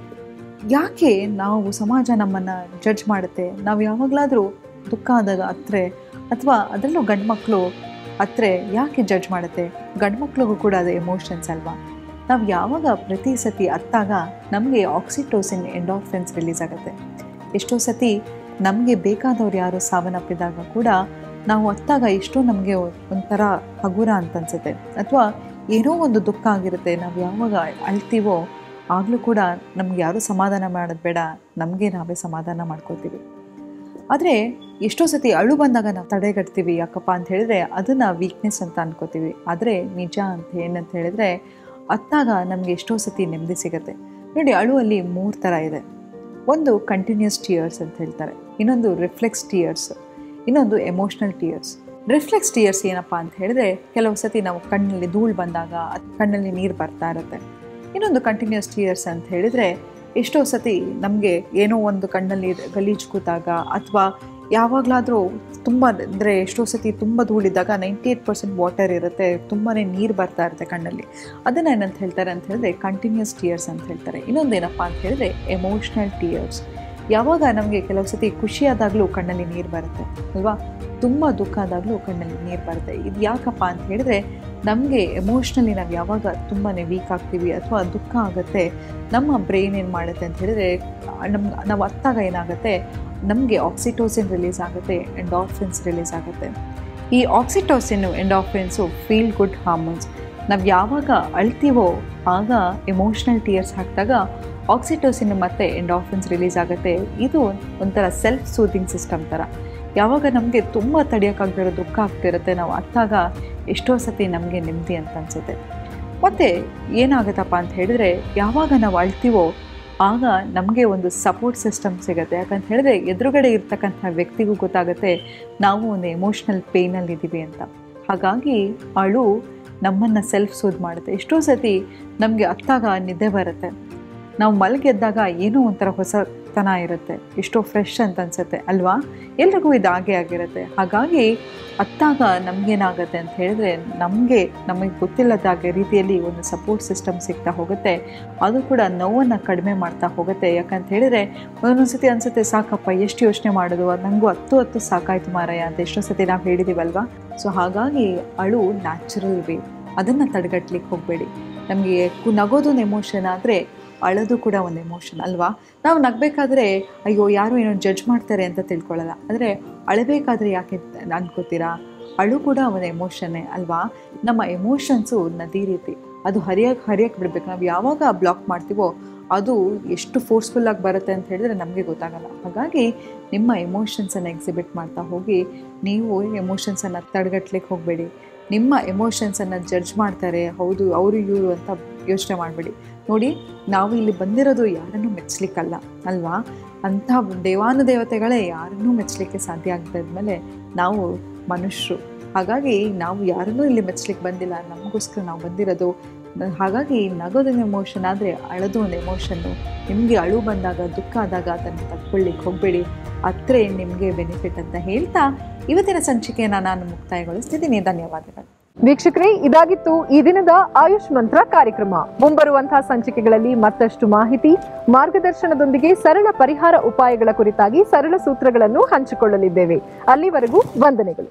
ಯಾಕೆ ನಾವು ಸಮಾಜ ನಮ್ಮನ್ನು ಜಡ್ಜ್ ಮಾಡುತ್ತೆ? ನಾವು ಯಾವಾಗಲಾದರೂ ದುಃಖ ಆದಾಗ ಅತ್ತರೆ, ಅಥವಾ ಅದರಲ್ಲೂ ಗಂಡು ಮಕ್ಕಳು ಅತ್ತರೆ ಯಾಕೆ ಜಡ್ಜ್ ಮಾಡುತ್ತೆ? ಗಂಡು ಮಕ್ಳಿಗೂ ಕೂಡ ಅದು ಎಮೋಷನ್ಸ್ ಅಲ್ವಾ? ನಾವು ಯಾವಾಗ ಪ್ರತಿ ಸತಿ ಅತ್ತಾಗ ನಮಗೆ ಆಕ್ಸಿಟೋಸಿನ್, ಎಂಡೋರ್ಫಿನ್ಸ್ ರಿಲೀಸ್ ಆಗುತ್ತೆ. ಎಷ್ಟೋ ಸತಿ ನಮಗೆ ಬೇಕಾದವ್ರು ಯಾರು ಸಾವನ್ನಪ್ಪಿದಾಗ ಕೂಡ ನಾವು ಅತ್ತಾಗ ಎಷ್ಟೋ ನಮಗೆ ಒಂಥರ ಹಗುರ ಅಂತ ಅನ್ಸುತ್ತೆ, ಅಥವಾ ಏನೋ ಒಂದು ದುಃಖ ಆಗಿರುತ್ತೆ. ನಾವು ಯಾವಾಗ ಅಳ್ತೀವೋ ಆಗಲೂ ಕೂಡ ನಮ್ಗೆ ಯಾರೂ ಸಮಾಧಾನ ಮಾಡೋದು ಬೇಡ, ನಮಗೆ ನಾವೇ ಸಮಾಧಾನ ಮಾಡ್ಕೋತೀವಿ. ಆದರೆ ಎಷ್ಟೋ ಸತಿ ಅಳು ಬಂದಾಗ ನಾವು ತಡೆಗಟ್ತೀವಿ. ಯಾಕಪ್ಪ ಅಂತ ಹೇಳಿದ್ರೆ ಅದನ್ನು ವೀಕ್ನೆಸ್ ಅಂತ ಅನ್ಕೋತೀವಿ. ಆದರೆ ನಿಜ ಅಂತ ಏನಂತ ಹೇಳಿದ್ರೆ ಅತ್ತಾಗ ನಮಗೆ ಎಷ್ಟೋ ಸತಿ ನೆಮ್ಮದಿ ಸಿಗುತ್ತೆ. ನೋಡಿ, ಅಳುವಲ್ಲಿ ಮೂರು ಥರ ಇದೆ. ಒಂದು ಕಂಟಿನ್ಯೂಸ್ ಟಿಯರ್ಸ್ ಅಂತ ಹೇಳ್ತಾರೆ, ಇನ್ನೊಂದು ರಿಫ್ಲೆಕ್ಸ್ ಟಿಯರ್ಸ್, ಇನ್ನೊಂದು ಎಮೋಷ್ನಲ್ ಟಿಯರ್ಸ್. ರಿಫ್ಲೆಕ್ಸ್ ಟಿಯರ್ಸ್ ಏನಪ್ಪ ಅಂತ ಹೇಳಿದ್ರೆ ಕೆಲವು ಸತಿ ನಾವು ಕಣ್ಣಲ್ಲಿ ಧೂಳು ಬಂದಾಗ ಕಣ್ಣಲ್ಲಿ ನೀರು ಬರ್ತಾ ಇರುತ್ತೆ. ಇನ್ನೊಂದು ಕಂಟಿನ್ಯೂಸ್ ಟಿಯರ್ಸ್ ಅಂತ ಹೇಳಿದರೆ ಎಷ್ಟೋ ಸತಿ ನಮಗೆ ಏನೋ ಒಂದು ಕಣ್ಣಲ್ಲಿ ಗಲೀಜು ಕೂತಾಗ, ಅಥವಾ ಯಾವಾಗಲಾದರೂ ತುಂಬ ಅಂದರೆ ಎಷ್ಟೋ ಸತಿ ತುಂಬ ಧೂಳಿದ್ದಾಗ ನೈಂಟಿ ಏಟ್ ಪರ್ಸೆಂಟ್ ವಾಟರ್ ಇರುತ್ತೆ, ತುಂಬಾ ನೀರು ಬರ್ತಾ ಇರುತ್ತೆ ಕಣ್ಣಲ್ಲಿ. ಅದನ್ನು ಏನಂತ ಹೇಳ್ತಾರೆ ಅಂತ ಹೇಳಿದ್ರೆ ಕಂಟಿನ್ಯೂಸ್ ಟಿಯರ್ಸ್ ಅಂತ ಹೇಳ್ತಾರೆ. ಇನ್ನೊಂದೇನಪ್ಪ ಅಂತ ಹೇಳಿದ್ರೆ ಎಮೋಷ್ನಲ್ ಟಿಯರ್ಸ್. ಯಾವಾಗ ನಮಗೆ ಕೆಲವು ಸತಿ ಖುಷಿಯಾದಾಗಲೂ ಕಣ್ಣಲ್ಲಿ ನೀರು ಬರುತ್ತೆ ಅಲ್ವಾ, ತುಂಬ ದುಃಖ ಆದಾಗಲೂ ಕಣ್ಣಲ್ಲಿ ನೀರು ಬರುತ್ತೆ. ಇದು ಯಾಕಪ್ಪ ಅಂತ ಹೇಳಿದ್ರೆ ನಮಗೆ ಎಮೋಷ್ನಲಿ ನಾವು ಯಾವಾಗ ತುಂಬಾ ವೀಕ್ ಆಗ್ತೀವಿ ಅಥವಾ ದುಃಖ ಆಗುತ್ತೆ, ನಮ್ಮ ಬ್ರೈನ್ ಏನು ಮಾಡುತ್ತೆ ಅಂತ ಹೇಳಿದ್ರೆ ನಮ್ಮ ನಾವು ಅತ್ತಾಗ ಏನಾಗುತ್ತೆ, ನಮಗೆ ಆಕ್ಸಿಟೋಸಿನ್ ರಿಲೀಸ್ ಆಗುತ್ತೆ, ಎಂಡೋರ್ಫಿನ್ಸ್ ರಿಲೀಸ್ ಆಗುತ್ತೆ. ಈ ಆಕ್ಸಿಟೋಸಿನ್ನು, ಎಂಡೋರ್ಫಿನ್ಸು ಫೀಲ್ ಗುಡ್ ಹಾರ್ಮೋನ್ಸ್. ನಾವು ಯಾವಾಗ ಅಳ್ತೀವೋ ಆಗ ಎಮೋಷ್ನಲ್ ಟಿಯರ್ಸ್ ಹಾಕಿದಾಗ ಆಕ್ಸಿಟೋಸಿನ್ ಮತ್ತು ಎಂಡೋರ್ಫಿನ್ಸ್ ರಿಲೀಸ್ ಆಗುತ್ತೆ. ಇದು ಒಂಥರ ಸೆಲ್ಫ್ ಸೂದಿಂಗ್ ಸಿಸ್ಟಮ್ ಥರ. ಯಾವಾಗ ನಮಗೆ ತುಂಬ ತಡೆಯೋಕ್ಕಾಗದಿರೋ ದುಃಖ ಆಗ್ತಿರುತ್ತೆ, ನಾವು ಅತ್ತಾಗ ಎಷ್ಟೋ ಸತಿ ನಮಗೆ ನೆಮ್ಮದಿ ಅಂತ ಅನಿಸುತ್ತೆ. ಮತ್ತು ಏನಾಗುತ್ತಪ್ಪ ಅಂತ ಹೇಳಿದ್ರೆ ಯಾವಾಗ ನಾವು ಅಳ್ತೀವೋ ಆಗ ನಮಗೆ ಒಂದು ಸಪೋರ್ಟ್ ಸಿಸ್ಟಮ್ ಸಿಗುತ್ತೆ. ಯಾಕಂತ ಹೇಳಿದ್ರೆ ಎದುರುಗಡೆ ಇರ್ತಕ್ಕಂಥ ವ್ಯಕ್ತಿಗೂ ಗೊತ್ತಾಗುತ್ತೆ ನಾವು ಒಂದು ಎಮೋಷ್ನಲ್ ಪೇಯ್ನಲ್ಲಿದ್ದೀವಿ ಅಂತ. ಹಾಗಾಗಿ ಅಳು ನಮ್ಮನ್ನು ಸೆಲ್ಫ್ ಸೂದ್ ಮಾಡುತ್ತೆ. ಎಷ್ಟೋ ಸತಿ ನಮಗೆ ಅತ್ತಾಗ ನಿದ್ದೆ ಬರುತ್ತೆ, ನಾವು ಮಲಗೆದ್ದಾಗ ಏನೋ ಒಂಥರ ಹೊಸತನ ಇರುತ್ತೆ, ಎಷ್ಟೋ ಫ್ರೆಶ್ ಅಂತ ಅನಿಸುತ್ತೆ ಅಲ್ವಾ? ಎಲ್ರಿಗೂ ಇದು ಹಾಗೆ ಆಗಿರುತ್ತೆ. ಹಾಗಾಗಿ ಅತ್ತಾಗ ನಮಗೇನಾಗುತ್ತೆ ಅಂತ ಹೇಳಿದ್ರೆ ನಮಗೆ ನಮಗೆ ಗೊತ್ತಿಲ್ಲದಾಗೆ ರೀತಿಯಲ್ಲಿ ಒಂದು ಸಪೋರ್ಟ್ ಸಿಸ್ಟಮ್ ಸಿಗ್ತಾ ಹೋಗುತ್ತೆ. ಅದು ಕೂಡ ನೋವನ್ನು ಕಡಿಮೆ ಮಾಡ್ತಾ ಹೋಗುತ್ತೆ. ಯಾಕಂತ ಹೇಳಿದ್ರೆ ಒಂದೊಂದು ಸತಿ ಅನಿಸುತ್ತೆ ಸಾಕಪ್ಪ ಎಷ್ಟು ಯೋಚನೆ ಮಾಡೋದು, ನನಗೂ ಹತ್ತು ಹತ್ತು ಸಾಕಾಯ್ತು ಮಾರಾಯ ಅಂತ ಎಷ್ಟೋ ಸತಿ ನಾವು ಹೇಳಿದ್ದೀವಲ್ವಾ. ಸೊ ಹಾಗಾಗಿ ಅಳು ನ್ಯಾಚುರಲ್ ವೇ, ಅದನ್ನು ತಡೆಗಟ್ಲಿಕ್ಕೆ ಹೋಗಬೇಡಿ. ನಮಗೆ ನಗೋದೊಂದು ಎಮೋಷನ್ ಆದರೆ ಅಳೋದು ಕೂಡ ಒಂದು ಎಮೋಷನ್ ಅಲ್ವಾ? ನಾವು ನಗಬೇಕಾದ್ರೆ ಅಯ್ಯೋ ಯಾರೋ ಏನೋ ಜಡ್ಜ್ ಮಾಡ್ತಾರೆ ಅಂತ ತಿಳ್ಕೊಳ್ಳಲ್ಲ, ಆದರೆ ಅಳಬೇಕಾದ್ರೆ ಯಾಕೆ ಅನ್ಕೋತೀರಾ? ಅಳು ಕೂಡ ಒಂದು ಎಮೋಷನ್ನೇ ಅಲ್ವಾ? ನಮ್ಮ ಎಮೋಷನ್ಸು ನದಿ ರೀತಿ, ಅದು ಹರಿಯಕ್ಕೆ ಹರಿಯಕ್ಕೆ ಬಿಡಬೇಕು. ನಾವು ಯಾವಾಗ ಬ್ಲಾಕ್ ಮಾಡ್ತೀವೋ ಅದು ಎಷ್ಟು ಫೋರ್ಸ್ಫುಲ್ಲಾಗಿ ಬರುತ್ತೆ ಅಂತ ಹೇಳಿದ್ರೆ ನಮಗೆ ಗೊತ್ತಾಗಲ್ಲ. ಹಾಗಾಗಿ ನಿಮ್ಮ ಎಮೋಷನ್ಸನ್ನು ಎಕ್ಸಿಬಿಟ್ ಮಾಡ್ತಾ ಹೋಗಿ, ನೀವು ಎಮೋಷನ್ಸನ್ನು ತಡೆಗಟ್ಲಿಕ್ಕೆ ಹೋಗಬೇಡಿ. ನಿಮ್ಮ ಎಮೋಷನ್ಸನ್ನು ಜಡ್ಜ್ ಮಾಡ್ತಾರೆ, ಹೌದು ಅವರು ಇವರು ಅಂತ ಯೋಚನೆ ಮಾಡಬೇಡಿ. ನೋಡಿ, ನಾವು ಇಲ್ಲಿ ಬಂದಿರೋದು ಯಾರನ್ನೂ ಮೆಚ್ಚಲಿಕ್ಕಲ್ಲ ಅಲ್ವಾ? ಅಂಥ ದೇವಾನುದೇವತೆಗಳೇ ಯಾರನ್ನೂ ಮೆಚ್ಚಲಿಕ್ಕೆ ಸಾಧ್ಯ ಆಗದಿದ್ಮೇಲೆ ನಾವು ಮನುಷ್ಯರು. ಹಾಗಾಗಿ ನಾವು ಯಾರನ್ನೂ ಇಲ್ಲಿ ಮೆಚ್ಚಲಿಕ್ಕೆ ಬಂದಿಲ್ಲ, ನಮಗೋಸ್ಕರ ನಾವು ಬಂದಿರೋದು. ಹಾಗಾಗಿ ನಗೋದೊಂದು ಎಮೋಷನ್ ಆದರೆ ಅಳೋದು ಒಂದು ಎಮೋಷನ್ನು. ನಿಮಗೆ ಅಳು ಬಂದಾಗ, ದುಃಖ ಆದಾಗ ಅದನ್ನು ತಕ್ಕೊಳ್ಳಿಕ್ಕೆ ಹೋಗಬೇಡಿ, ಅത്രೇ ನಿಮಗೆ ಬೆನಿಫಿಟ್ ಅಂತ ಹೇಳ್ತಾ ಇವತ್ತಿನ ಸಂಚಿಕೆಯನ್ನು ನಾನು ಮುಕ್ತಾಯಗೊಳಿಸ್ತಿದ್ದೀನಿ. ಧನ್ಯವಾದಗಳು ವೀಕ್ಷಕರೇ. ಇದಾಗಿತ್ತು ಈ ದಿನದ ಆಯುಷ್ ಮಂತ್ರ ಕಾರ್ಯಕ್ರಮ. ಮುಂಬರುವಂತಹ ಸಂಚಿಕೆಗಳಲ್ಲಿ ಮತ್ತಷ್ಟು ಮಾಹಿತಿ, ಮಾರ್ಗದರ್ಶನದೊಂದಿಗೆ ಸರಳ ಪರಿಹಾರ ಉಪಾಯಗಳ ಕುರಿತಾಗಿ ಸರಳ ಸೂತ್ರಗಳನ್ನು ಹಂಚಿಕೊಳ್ಳಲಿದ್ದೇವೆ. ಅಲ್ಲಿವರೆಗೂ ವಂದನೆಗಳು.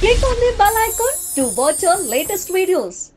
Click on the bell icon to watch our latest videos.